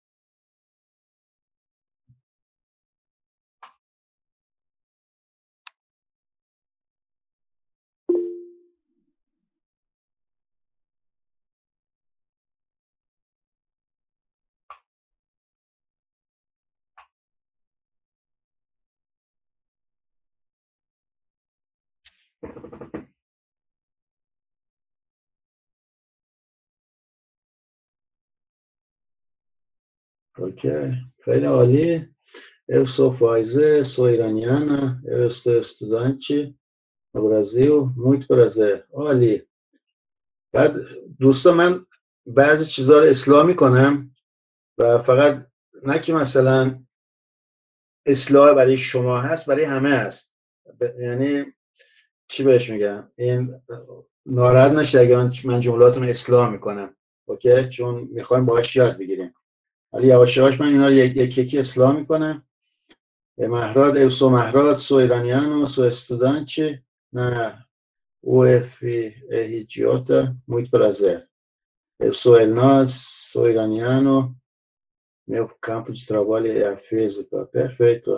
Speaker 1: اوکی، خیلی عالی. Eu sou Faize, sou iraniana, eu estou estudante no Brasil, muito prazer. عالی. بعد دوستا من بعضی چیزها رو اصلاح میکنم و فقط نه که مثلا اصلاح برای شما هست، برای همه هست. یعنی چی بهش میگم؟ این ناراحت نشه اگه من جملاتون رو اصلاح میکنم، اوکی؟ چون میخوایم باهاش یاد بگیریم. ولی یواش یواش من اینا رو یک یکی اصلاح میکنم. Mahrad, eu sou Mahrad, sou iraniano, sou estudante na U F R J, muito prazer. Eu sou Elnaz, sou iraniano, meu campo de trabalho é a física, perfeito.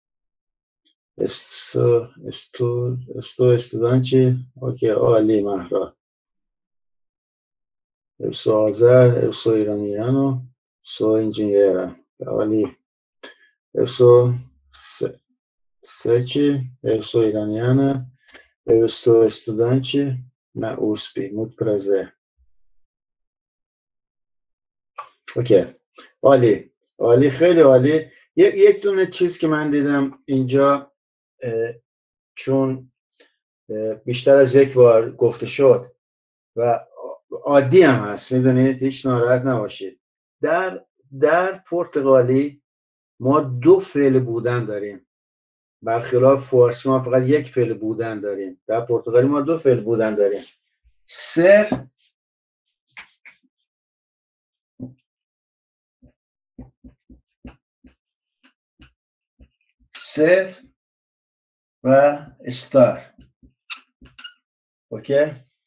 Speaker 1: Estou, estou, estou estudante, ok, olha Mahrad. Eu sou Azar, eu sou iraniano, sou engenheira, olha. Eu sou Sete, eu sou iraniana, eu estou estudante na U S P, muito prazer. اوکی، عالی عالی، خیلی عالی. یک دونه چیز که من دیدم اینجا چون بیشتر از یک بار گفته شد و عادی هم هست، میدونید، هیچ ناراحت نباشید. در در پرتغالی ما دو فعل بودن داریم، برخلاف فارسی ما فقط یک فعل بودن داریم. در پرتغالی ما دو فعل بودن داریم، سر سر و استار. اوکی،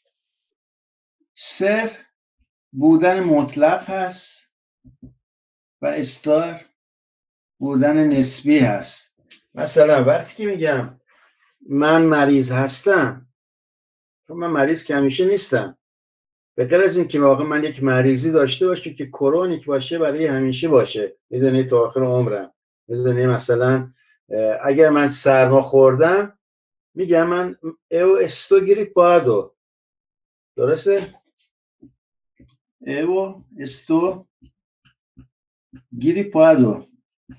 Speaker 1: سر بودن مطلق هست و استار بودن نسبی هست. مثلا وقتی که میگم من مریض هستم، خب من مریض که همیشه نیستم، به غیر از این که واقعا من یک مریضی داشته باشم که کرونیک باشه برای همیشه باشه، میدونید تا آخر عمرم. میدونید مثلا اگر من سرما خوردم میگم من او استو گریپادو، درسته؟ او استو گریپادو،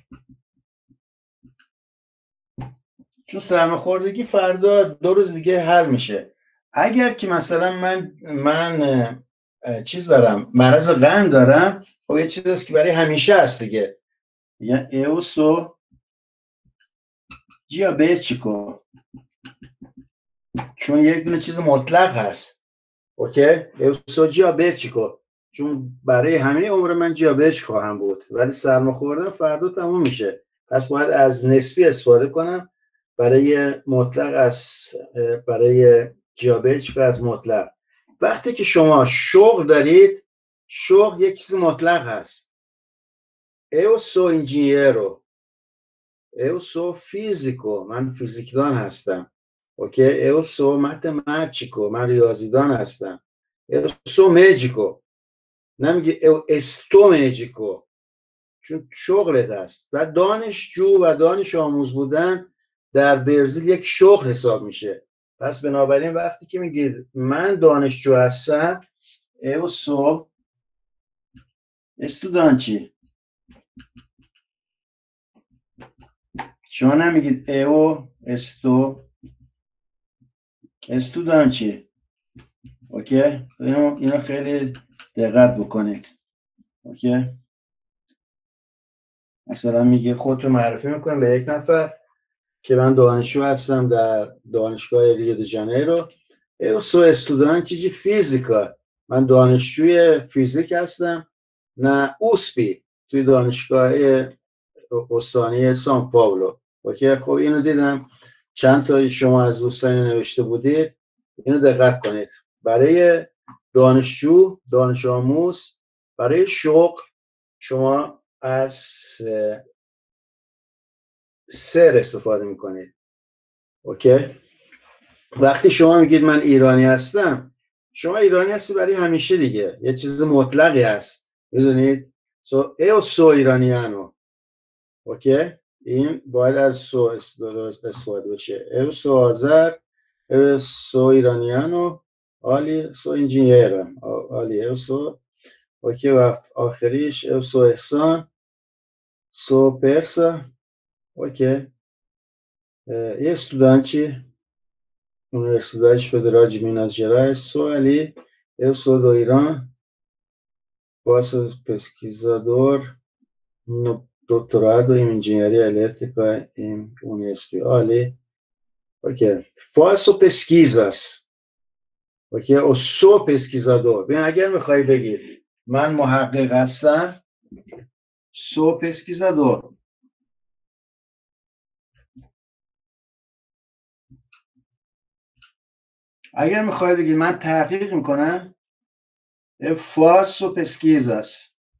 Speaker 1: چون سرماخوردگی فردا دو روز دیگه حل میشه. اگر که مثلا من من چیز دارم، مرض قند دارم، خب یه چیزی است که برای همیشه هست دیگه. یعنی eu sou diabético، چون یک دونه چیز مطلق هست. اوکی، eu sou diabético، چون برای همه عمر من دیابتیک خواهم بود، ولی سرما خوردن فردا تموم میشه. پس باید از نسبی استفاده کنم برای مطلق، از برای دیابتیک از مطلق. وقتی که شما شغل دارید، شغل یک چیز مطلق هست. Eu sou engenheiro. Eu sou físico. من فیزیکدان هستم. اوکی. Eu sou matemático. من ریاضیدان هستم. Eu sou médico. نمیگه eu estou médico. چون شغلت هست. و دانشجو و دانش آموز بودن در برزیل یک شغل حساب میشه. پس بنابراین وقتی که میگید من دانشجو هستم، eu sou estudante. شما نمیگید eu estou estudante. اوکی؟ اینو اینو خیلی دقت بکنید. اوکی؟ مثلا میگه خودتو معرفی میکنم به یک نفر که من دانشجو هستم در دانشگاه ریو دی ژانیرو. Eu sou estudante de física. من دانشجوی فیزیک هستم. نه اوسپی توی دانشگاه استانی سان پائولو. اوکی، خب اینو دیدم چند تا شما از دوستان نوشته بودید. اینو دقت کنید. برای دانشجو، دانش آموز، برای شغل شما از سر استفاده میکنید. اوکی؟ وقتی شما میگید من ایرانی هستم، شما ایرانی هستی برای همیشه دیگه. یه چیز مطلقی هست. میدونید؟ سو eo soy iraniano. اوکی؟ این باید از سو استفاده بشه. eo soy آذر، eo soy iraniano، آلی soy ingegnere. آلی eo soy. اوکی، و آخریش eo soy احسان، soy persa. اوکی. io estudante Universidade Federal de Minas Gerais, sou ali, eu sou do Irã, posso pesquisador no doutorado em engenharia elétrica em Unesp. Ali, ok. Faço pesquisas, ok. Eu sou pesquisador. Bem, اگر میخوای بگی من محقق هستم، sou pesquisador. اگر میخواید بگید من تحقیق میکنم، eu faço pesquisas.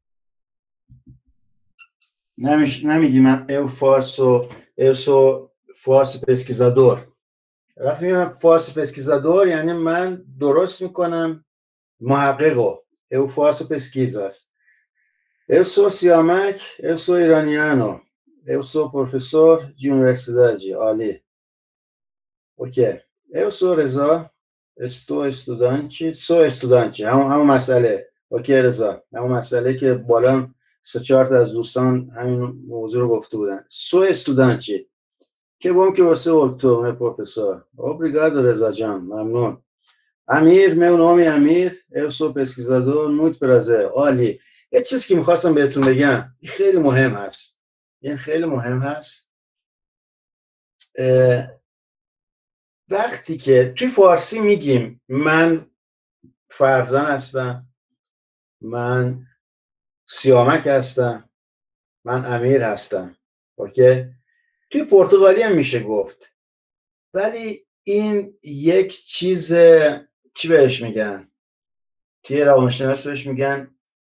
Speaker 1: نمیگی من eu faço eu sou faço pesquisador. وقتی میگم faço pesquisador یعنی من درست میکنم محققو. eu faço pesquisas. eu sou siamek, eu sou iraniano. eu sou professor de universidade. عالی. اوکی. eu sou رضا. Estou estudante, sou estudante. همون همون مسئله. اوکی رضا. همون مسئله که بالا سه چهار تا از دوستان همین موضوع رو گفته بودن. Sou estudante. Que bom que você voltou, meu professor. Obrigado, رضا جان. ممنون. امیر، meu nome é Amir. Eu sou pesquisador. Muito prazer. عالی. یه چیزی که می‌خواستم بهتون بگم، این خیلی مهم هست. این خیلی مهم هست. وقتی که توی فارسی میگیم من فرزان هستم، من سیامک هستم، من امیر هستم. اوکی؟ توی پرتغالی هم میشه گفت. ولی این یک چیز چی بهش میگن؟ توی روانشناسی بهش میگن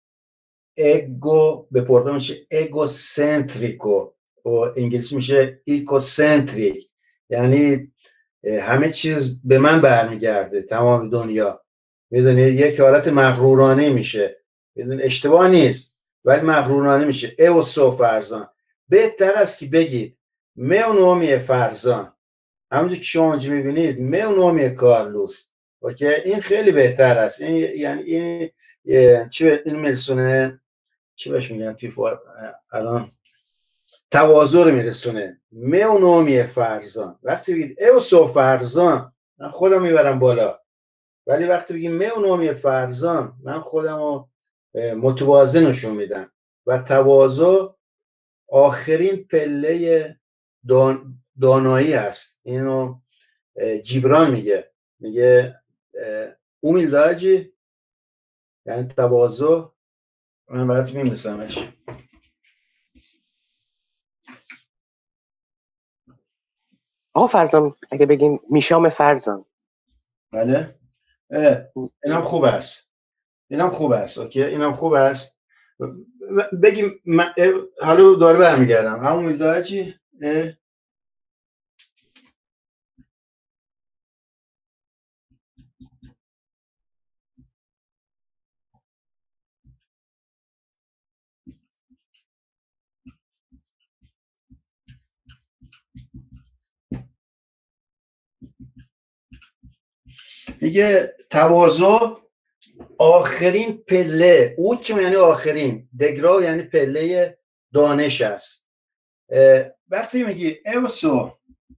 Speaker 1: اگو، به پرتغالی میشه اگوسنتریکو و انگلیسی میشه ایکوسنتریک. یعنی همه چیز به من برمیگرده، تمام دنیا. میدونید یک حالت مغرورانه میشه. میدونید اشتباه نیست ولی مغرورانه میشه. او سو فرزان. بهتر است که بگید meu nome é فرزان. همونجور که شما اینجا میبینید meu nome é کارلوس. اوکی؟ این خیلی بهتر است. این یعنی این چی این میرسونه؟ چی بهش میگن توی الان تواضع رو میرسونه. meu nome é فرزان. وقتی بگید eu sou فرزان، من خودم میبرم بالا. ولی وقتی بگیم meu nome é فرزان، من خودم رو متواضع نشون میدم. و تواضع آخرین پله دان، دانایی هست. اینو جبران میگه. میگه humildade یعنی تواضع. من براتون می‌نویسمش.
Speaker 2: آقا فرزان اگه بگیم میشام فرزان.
Speaker 1: بله. اینم خوب است، اینم خوب است. اوکی، اینم خوب است. بگیم حالا دوباره برمیگردم همون میداره چی؟ میگه تواضع آخرین پله، اوچ یعنی آخرین، دگرا یعنی پله دانش است. وقتی میگی اوسو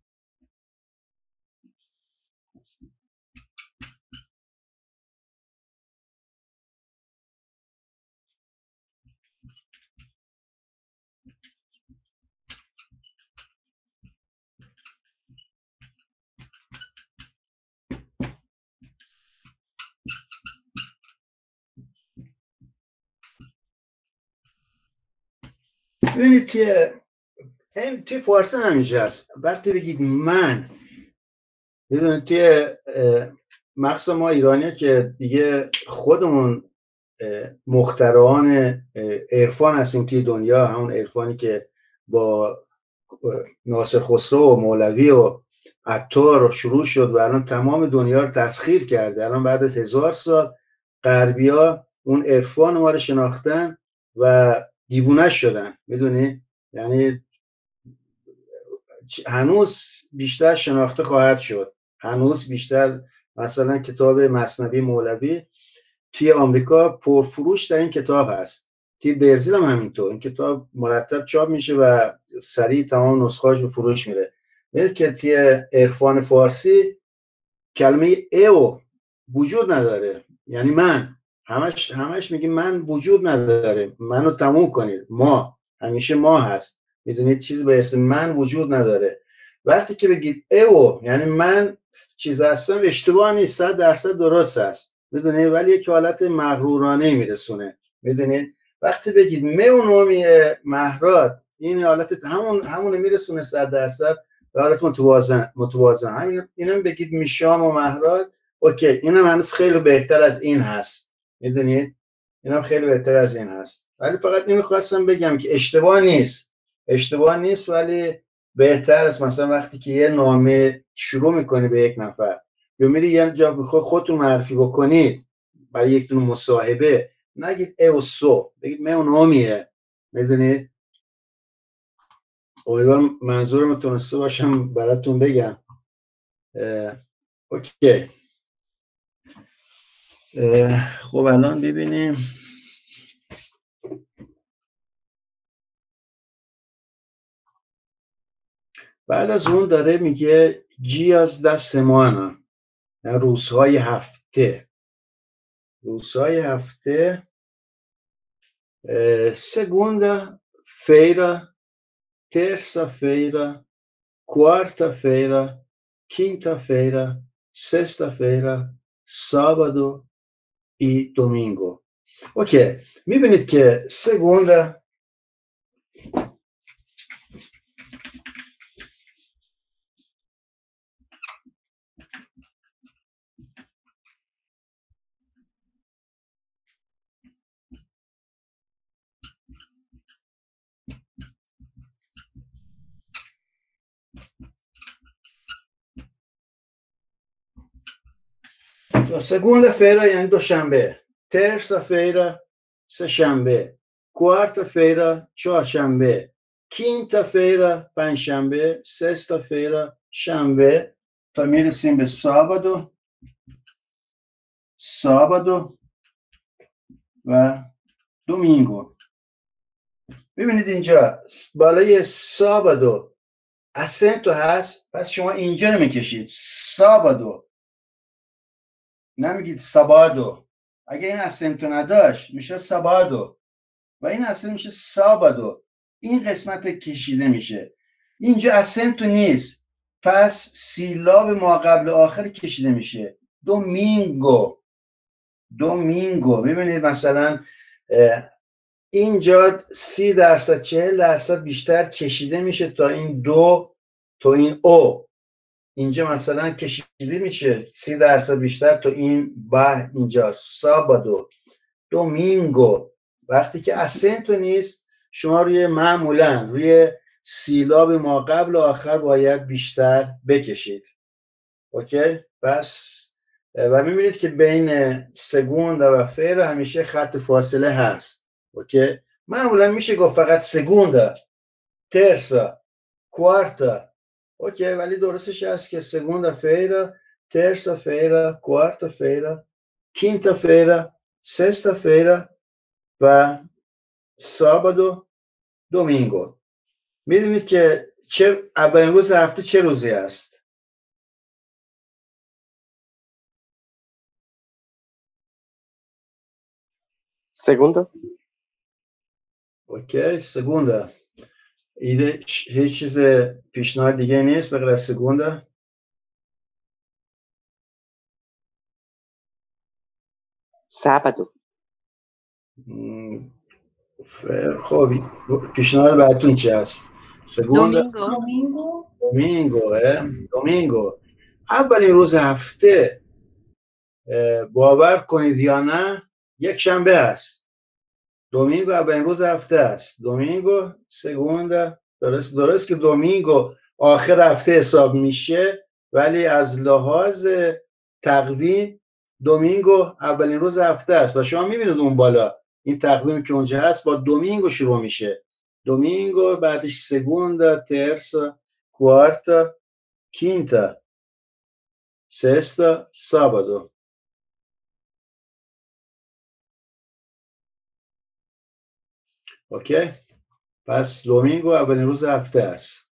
Speaker 1: ببینید که این توی فارسی همیشه هست. وقتی بگید من، میدونید توی مقصد ما ایرانیه که دیگه خودمون مخترعان عرفان هستیم توی دنیا، همون عرفانی که با ناصر خسرو و مولوی و عطار شروع شد و الان تمام دنیا رو تسخیر کرده. الان بعد از هزار سال غربیا اون عرفان ما رو شناختن و دیوونه شدن، میدونی؟ یعنی هنوز بیشتر شناخته خواهد شد، هنوز بیشتر. مثلا کتاب مثنوی مولوی توی آمریکا پرفروش در این کتاب هست، توی برزیل هم همینطور. این کتاب مرتب چاپ میشه و سریع تمام نسخه‌اش به فروش میره. میگه که توی عرفان فارسی کلمه او وجود نداره، یعنی من، همش همش میگه من وجود نداره، منو تموم کنید، ما، همیشه ما هست، میدونید چیزی به اسم من وجود نداره. وقتی که بگید او یعنی من چیز هستم، اشتباه نیست، صد درصد درست است، میدونید، ولی یک حالت مغرورانه میرسونه، میدونید. وقتی بگید مئونومی مهراد، این حالت همون همون میرسونه صد درصد به حالت متوازن متوازن. همین اینم بگید میشام و مهراد، اوکی، اینم هنوز خیلی بهتر از این هست، میدونید، اینم خیلی بهتر از این هست. ولی فقط اینو خواستم بگم که اشتباه نیست، اشتباه نیست، ولی بهتر است مثلا وقتی که یه نامه شروع میکنی به یک نفر یا میری یه جا بخوای خودتون معرفی بکنید برای یک دونه مصاحبه، نگید اوسو، بگید مئونومیه، میدونید. امیدوارم منظورم تونسته باشم براتون بگم. اوکی. خب الان ببینیم. بعد از اون داره میگه جیاز دا سمانا، روزهای هفته. روزهای هفته segunda feira, terça-feira, quarta-feira, quinta-feira, sexta-feira, sábado y domingo. اوکی، میبینید که segunda segunda-feira یعنی دوشنبه، terça-feira سه‌شنبه، quarta-feira چهارشنبه، quinta-feira پنجشنبه، sexta-feira شنبه، تا میرسیم به sábado sábado و domingo. ببینید اینجا بالای sábado اسنتو هست، پس شما اینجا رو میکشید sábado، نمیگید سابادو. اگه این اسنتو نداشت میشه سابادو و این اسنت میشه سابادو. این قسمت کشیده میشه. اینجا اسنتو نیست، پس سیلاب ما قبل آخر کشیده میشه. دومینگو، دومینگو. ببینید مثلا اینجا سی درصد چهل درصد بیشتر کشیده میشه تا این دو، تا این او. اینجا مثلا کشیده میشه سی درصد بیشتر تا این به اینجا سابادو دومینگو. وقتی که اسنتو نیست شما روی معمولا روی سیلاب ما قبل و آخر باید بیشتر بکشید. اوکی؟ پس و میبینید که بین سگوند و فعل همیشه خط فاصله هست. اوکی؟ معمولا میشه گفت فقط سگوندا، ترسا، کوارتا. اوکی، ولی درستش هست که سگوندا فعل، ترسا فعل، کوارتا فعل، کینتا فعل، سستا فعل و سابادو دومینگو. میدونید که چه اولین روز هفته چه روزی است؟
Speaker 2: سگوندا.
Speaker 1: اوکی، سگوندا. ایده هیچ چیز پیشنهاد دیگه نیست به غیر از سگوندا؟
Speaker 2: سابادو.
Speaker 1: خب پیشنهاد بعدتون چی هست؟ سگوندا.
Speaker 4: دومینگو.
Speaker 1: دومینگو. دومینگو. اولین روز هفته باور کنید یا نه یک شنبه است. دومینگو اولین روز هفته است. دومینگو سگوندا. درست درست که دومینگو آخر هفته حساب میشه، ولی از لحاظ تقویم دومینگو اولین روز هفته است و شما میبینید اون بالا این تقویمی که اونجا هست با دومینگو شروع میشه. دومینگو، بعدش سگوندا، ترسا، کوارتا، کینتا، سستا، سابادو. اوکی؟ پس دومینگو اولین روز هفته است.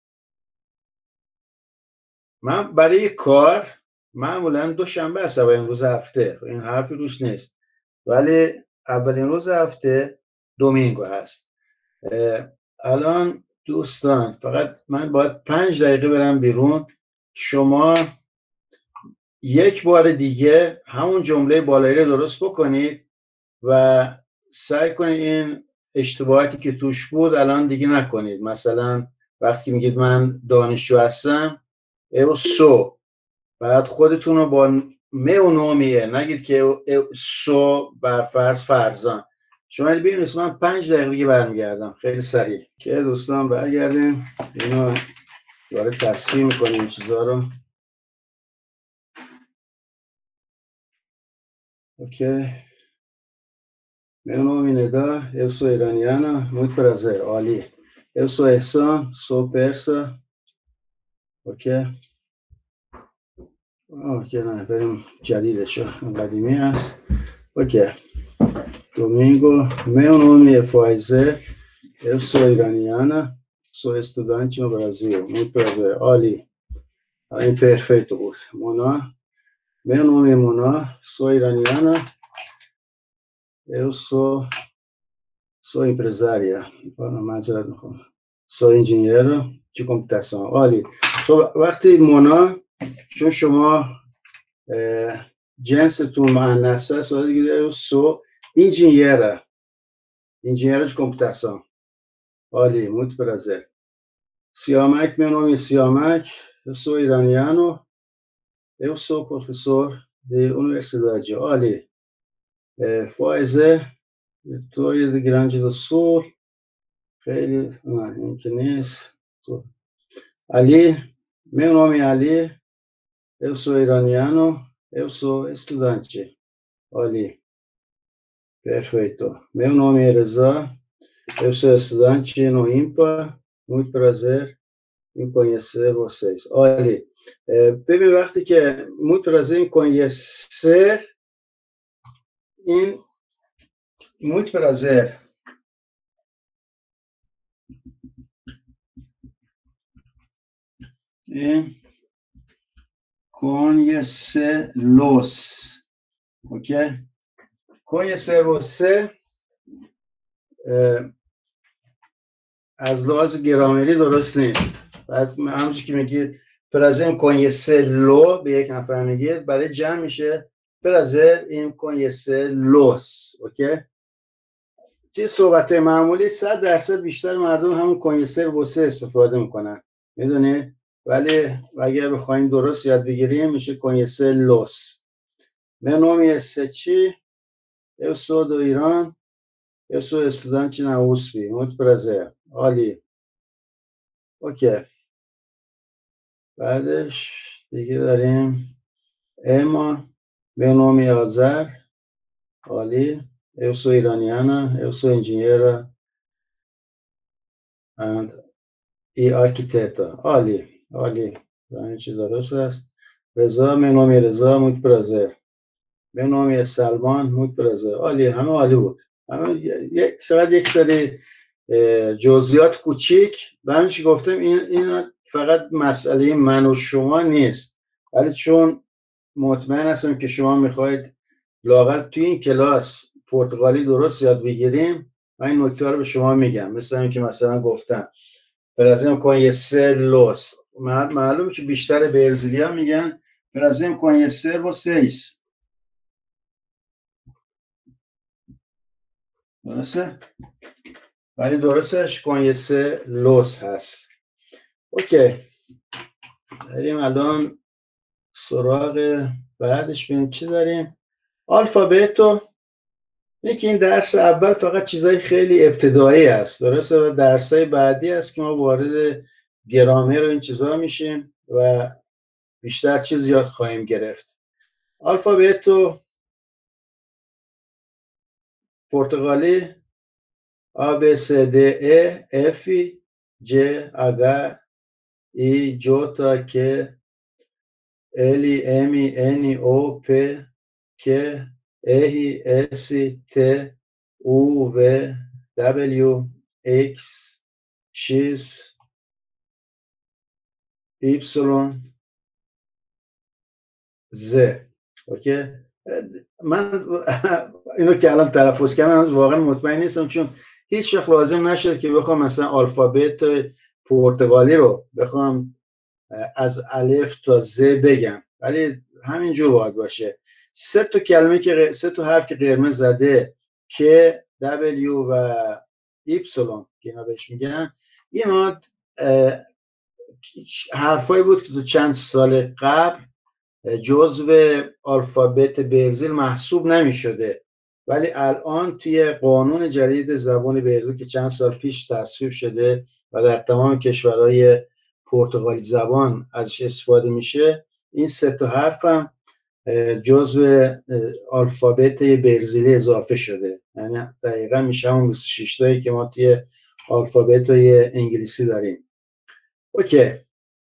Speaker 1: من برای کار معمولا دوشنبه است اولین روز هفته، این حرفی روش نیست، ولی اولین روز هفته دومینگو هست. الان دوستان فقط من باید پنج دقیقه برم بیرون، شما یک بار دیگه همون جمله بالایی رو درست بکنید و سعی کنید این اشتباهاتی که توش بود الان دیگه نکنید. مثلا وقتی میگید من دانشجو هستم او سو، بعد خودتون رو با مه و نومیه نگید که سو برفرض فرزان. شما ببینید من پنج دقیقه دیگه برمیگردم خیلی سریع که دوستان برگردیم اینو دوباره تصحیح میکنیم چیزا رو. اوکی. Meu nome é Neda, eu sou iraniana, muito prazer, Ali. Eu sou Ehsan, sou persa. Ok? Ok, não, بریم جدیدشو، قدیمی است. Ok. Domingo, meu nome é Faize, eu sou iraniana, sou estudante no Brasil, muito prazer, Ali. Aí, perfeito, Mona. Meu nome é Mona, sou iraniana. Eu sou sou empresária, sou engenheiro de computação. Olha, وقتی مونا چون شما جنستون مؤنث است و دیگه سو engenheira, engenheiro de computação. Olha, muito prazer. Siamak, meu nome é Siamak, eu sou iraniano, eu sou professor de universidade. Olha, Faize, Vitória de Grande do Sul, خیلی این که نیست. Ali, meu nome é Ali, eu sou iraniano, eu sou estudante. Ali, perfeito. Meu nome é Reza, eu sou estudante no IMPA, muito prazer em conhecer vocês. Olha, bebê وقتی که muito prazer em conhecer, em muito prazer. Em conhecê-los. Ok? Conhecer você از لحاظ گرامری درست نیست. بعد همونجوری که میگید پرازر کنیسلو به یک نفر میگید برای جمع میشه پرازر این کنیسلوس. اوکی؟ توی صحبت معمولی صد درصد بیشتر مردم همون کنیسر واسه استفاده میکنن. میدونی؟ ولی اگر بخوایم درست یاد بگیریم میشه conhecer los. Meu nome é Seti, eu sou do Irã, eu sou estudante na U S P, muito prazer. Ali. اوکی. بعدش دیگه داریم اما meu nome é Azar, Ali, eu sou iraniana, eu sou engenheira and e arquiteta. Ali, Ali. همین چی درست است. رضا، meu nome é Reza, muito prazer. meu nome é Salman, muito prazer. عالی، همه عالی بود. همه یک شاید یک سری جزئیات کوچیک من چی گفتم این این فقط مسئله من و شما نیست، ولی چون مطمئن هستم که شما میخواید لااقل توی این کلاس پرتغالی درست یاد بگیریم، من این نکته رو به شما میگم. مثل این که مثلا گفتم برازیل conhecer los، معلومه که بیشتر برزیلیا میگن برازیل conhecer vocês. درسته؟ ولی درستش conhecer los هست. اوکی، داریم الان سراغ بعدش ببینیم چی داریم. آلفابتو. یکی این درس اول فقط چیزای خیلی ابتدایی است، درسته؟ و درسای بعدی است که ما وارد گرامر و این چیزا میشیم و بیشتر چیز یاد خواهیم گرفت. آلفابتو پرتغالی A, B, C, D, E, F, G, H, I, J, K, L, M, N, O, P, Q, R, S, T, U, V, W, X, X, Y, Z. اوکی؟ من اینو که الان تلفظ کردم واقعا مطمئن نیستم، چون هیچ وقت لازم نشد که بخوام مثلا آلفابت پرتغالی رو بخوام از الف تا ز بگم، ولی همینجور باید باشه. سه تا کلمه که سه تا حرف که قرمز زده که دبلیو و ایپسیلون که اینا بهش میگن، اینا حرفایی بود که تو چند سال قبل جزو آلفابت برزیل محسوب نمی شده، ولی الان توی قانون جدید زبان برزیل که چند سال پیش تصویب شده و در تمام کشورهای پرتغالی زبان ازش استفاده میشه، این سه تا حرف هم جزو آلفابت برزیلی اضافه شده. یعنی دقیقا میشه همون بیست و شش تایی که ما توی آلفابت انگلیسی داریم. اوکی،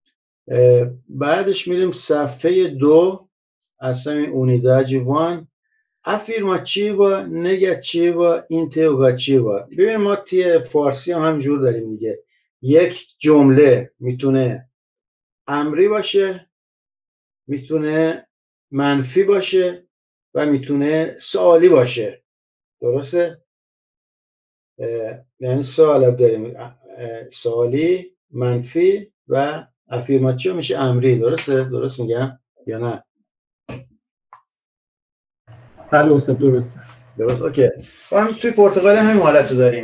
Speaker 1: بعدش میریم صفحه دو اصلا این اونیداج وان افیرماتیو نگاتیو اینتروگاتیو. ببین ما توی فارسی هم همینجور داریم دیگه. یک جمله میتونه امری باشه، میتونه منفی باشه و میتونه سوالی باشه، درسته؟ یعنی سوالات داریم، سوالی، منفی و افیرماتیو میشه امری، درسته؟ درست میگم یا نه؟
Speaker 3: بله استاد درسته.
Speaker 1: درست، اوکی. و هم توی پرتغالی همین حالت رو داریم.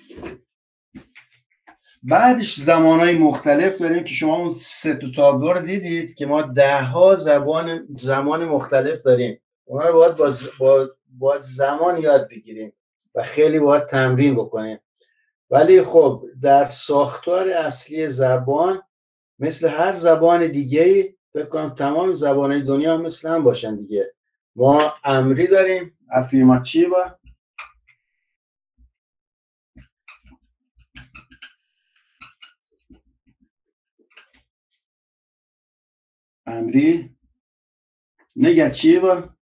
Speaker 1: بعدش زمانهای مختلف داریم که شما اون سه تا تابلو رو دیدید که ما ده ها زبان زمان مختلف داریم. اونا رو باید با, با, با زمان یاد بگیریم و خیلی باید تمرین بکنیم. ولی خب در ساختار اصلی زبان مثل هر زبان دیگه‌ای فکر کنم تمام زبان‌های دنیا هم مثل هم باشن دیگه. ما امری داریم، افیرماتیو، امری، نگاتیو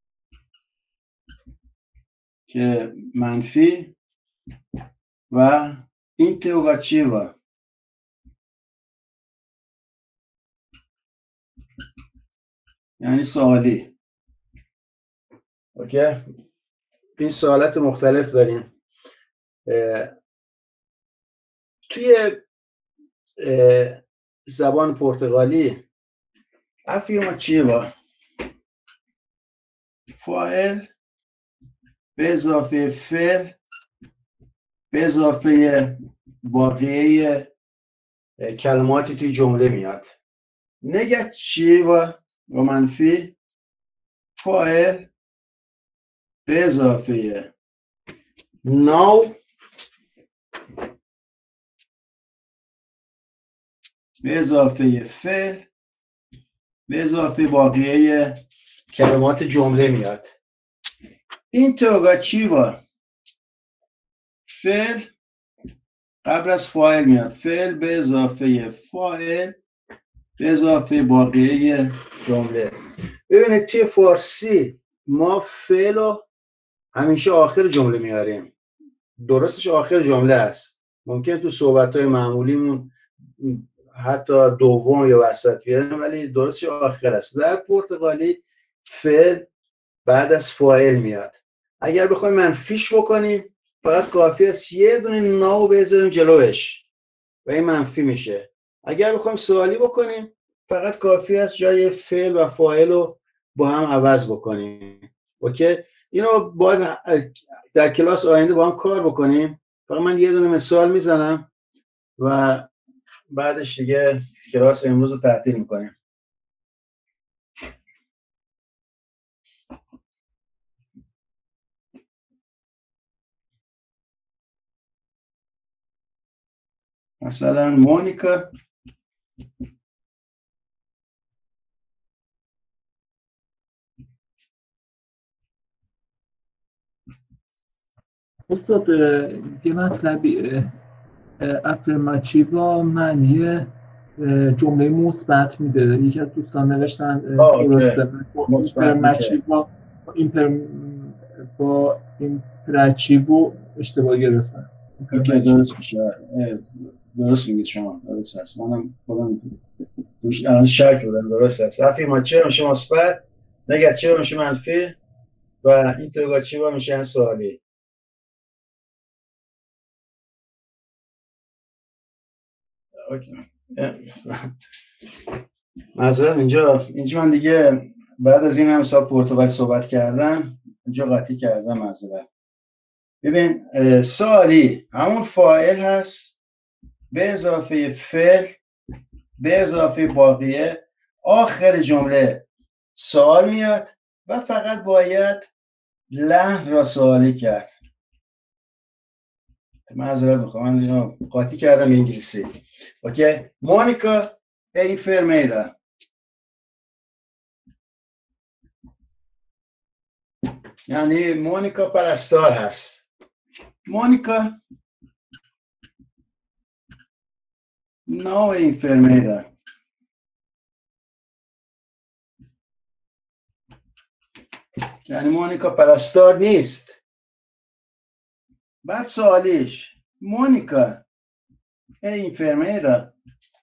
Speaker 1: که منفی و اینتروگاتیو یعنی سوالی. اوکی، این سوالات مختلف داریم. توی زبان پرتغالی افیرماتیو فاعل به اضافه فعل به اضافه واقعه کلماتی توی جمله میاد. negativo و منفی فاعل به اضافه نو به اضافه فعل به اضافه باقیه کلمات جمله میاد. اینتروگاتیو فعل قبل از فاعل میاد، فعل به اضافه فاعل به اضافه باقیه جمله. ببینید توی فارسی ما فعل رو همیشه آخر جمله میاریم، درستش آخر جمله است. ممکن تو صحبت‌های معمولیمون حتی دوم یا وسط بیاریم ولی درستش آخر است. در پرتغالی فعل بعد از فاعل میاد. اگر بخوایم منفیش بکنیم فقط کافی است یه دونه ناو بذاریم جلوش و این منفی میشه. اگر بخوایم سوالی بکنیم فقط کافی است جای فعل و فاعل رو با هم عوض بکنیم. اوکی؟ اینو باید در کلاس آینده با هم کار بکنیم. فقط من یه دونه مثال میزنم و بعدش دیگه کلاس امروز رو تعطیل میکنیم. مثلا مونیکا
Speaker 3: استاد یه مطلبی افرماتیو معنی جمله مثبت میده. یکی از دوستان نوشتن درسته افرماتیو با با ایمپراتیو اشتباه گرفتن.
Speaker 1: اوکی درست میشه. درست میگید شما، درست هست. منم خودم توش الان شک بودم. درست هست. افرماتیو میشه مثبت، نگاتیو میشه منفی و اینتروگاتیو میشه سوالی. معذرت اینجا اینجا من دیگه بعد از این هم سال پرتغال صحبت کردم اینجا قاطی کردم. معذرت. ببین سوالی همون فاعل هست به اضافه فعل به اضافه باقیه آخر جمله سوال میاد و فقط باید لحن را سوالی کرد. معذرت میخوام من اینو قاطی کردم انگلیسی. اوکی. مونیکا è infermiera. یعنی مونیکا پرستار هست. مونیکا no è infermiera. یعنی مونیکا پرستار نیست. بعد سوالیش مونیکا è infermiera.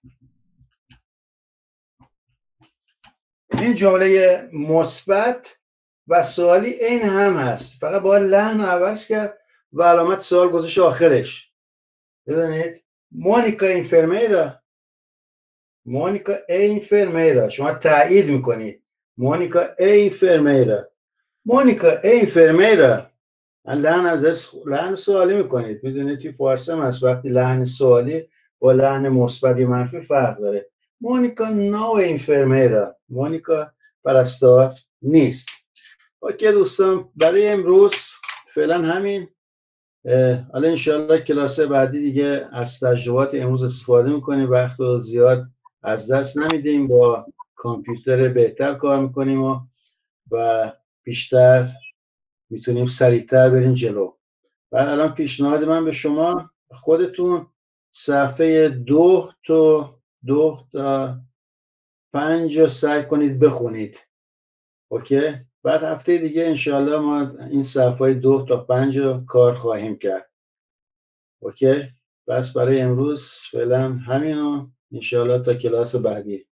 Speaker 1: این جمله مثبت و سوالی این هم هست، فقط باید لحن عوض کرد و علامت سوال گذاشت آخرش. ببینید مونیکا اینفرمیرا، مونیکا اینفرمیرا، شما تایید میکنید مونیکا اینفرمیرا، مونیکا اینفرمیرا، لحن عوض لحن سوالی میکنید. میدونید که فارسی هم هست وقتی لحن سوالی با لحن مثبت یا منفی فرق داره. مونیکا نو اینفرمیرا، مونیکا پرستار نیست. اوکی دوستان برای امروز فعلا همین. حالا انشالله کلاس بعدی دیگه از تجربات امروز استفاده میکنیم، وقت رو زیاد از دست نمیدیم، با کامپیوتر بهتر کار میکنیم و, و بیشتر میتونیم سریعتر بریم جلو. بعد الان پیشنهاد من به شما خودتون صفحه دو تا دو تا پنج رو سعی کنید بخونید. اوکی؟ بعد هفته دیگه انشالله ما این صفحه دو تا پنج رو کار خواهیم کرد. اوکی؟ بس برای امروز فعلا همینو، انشالله تا کلاس بعدی.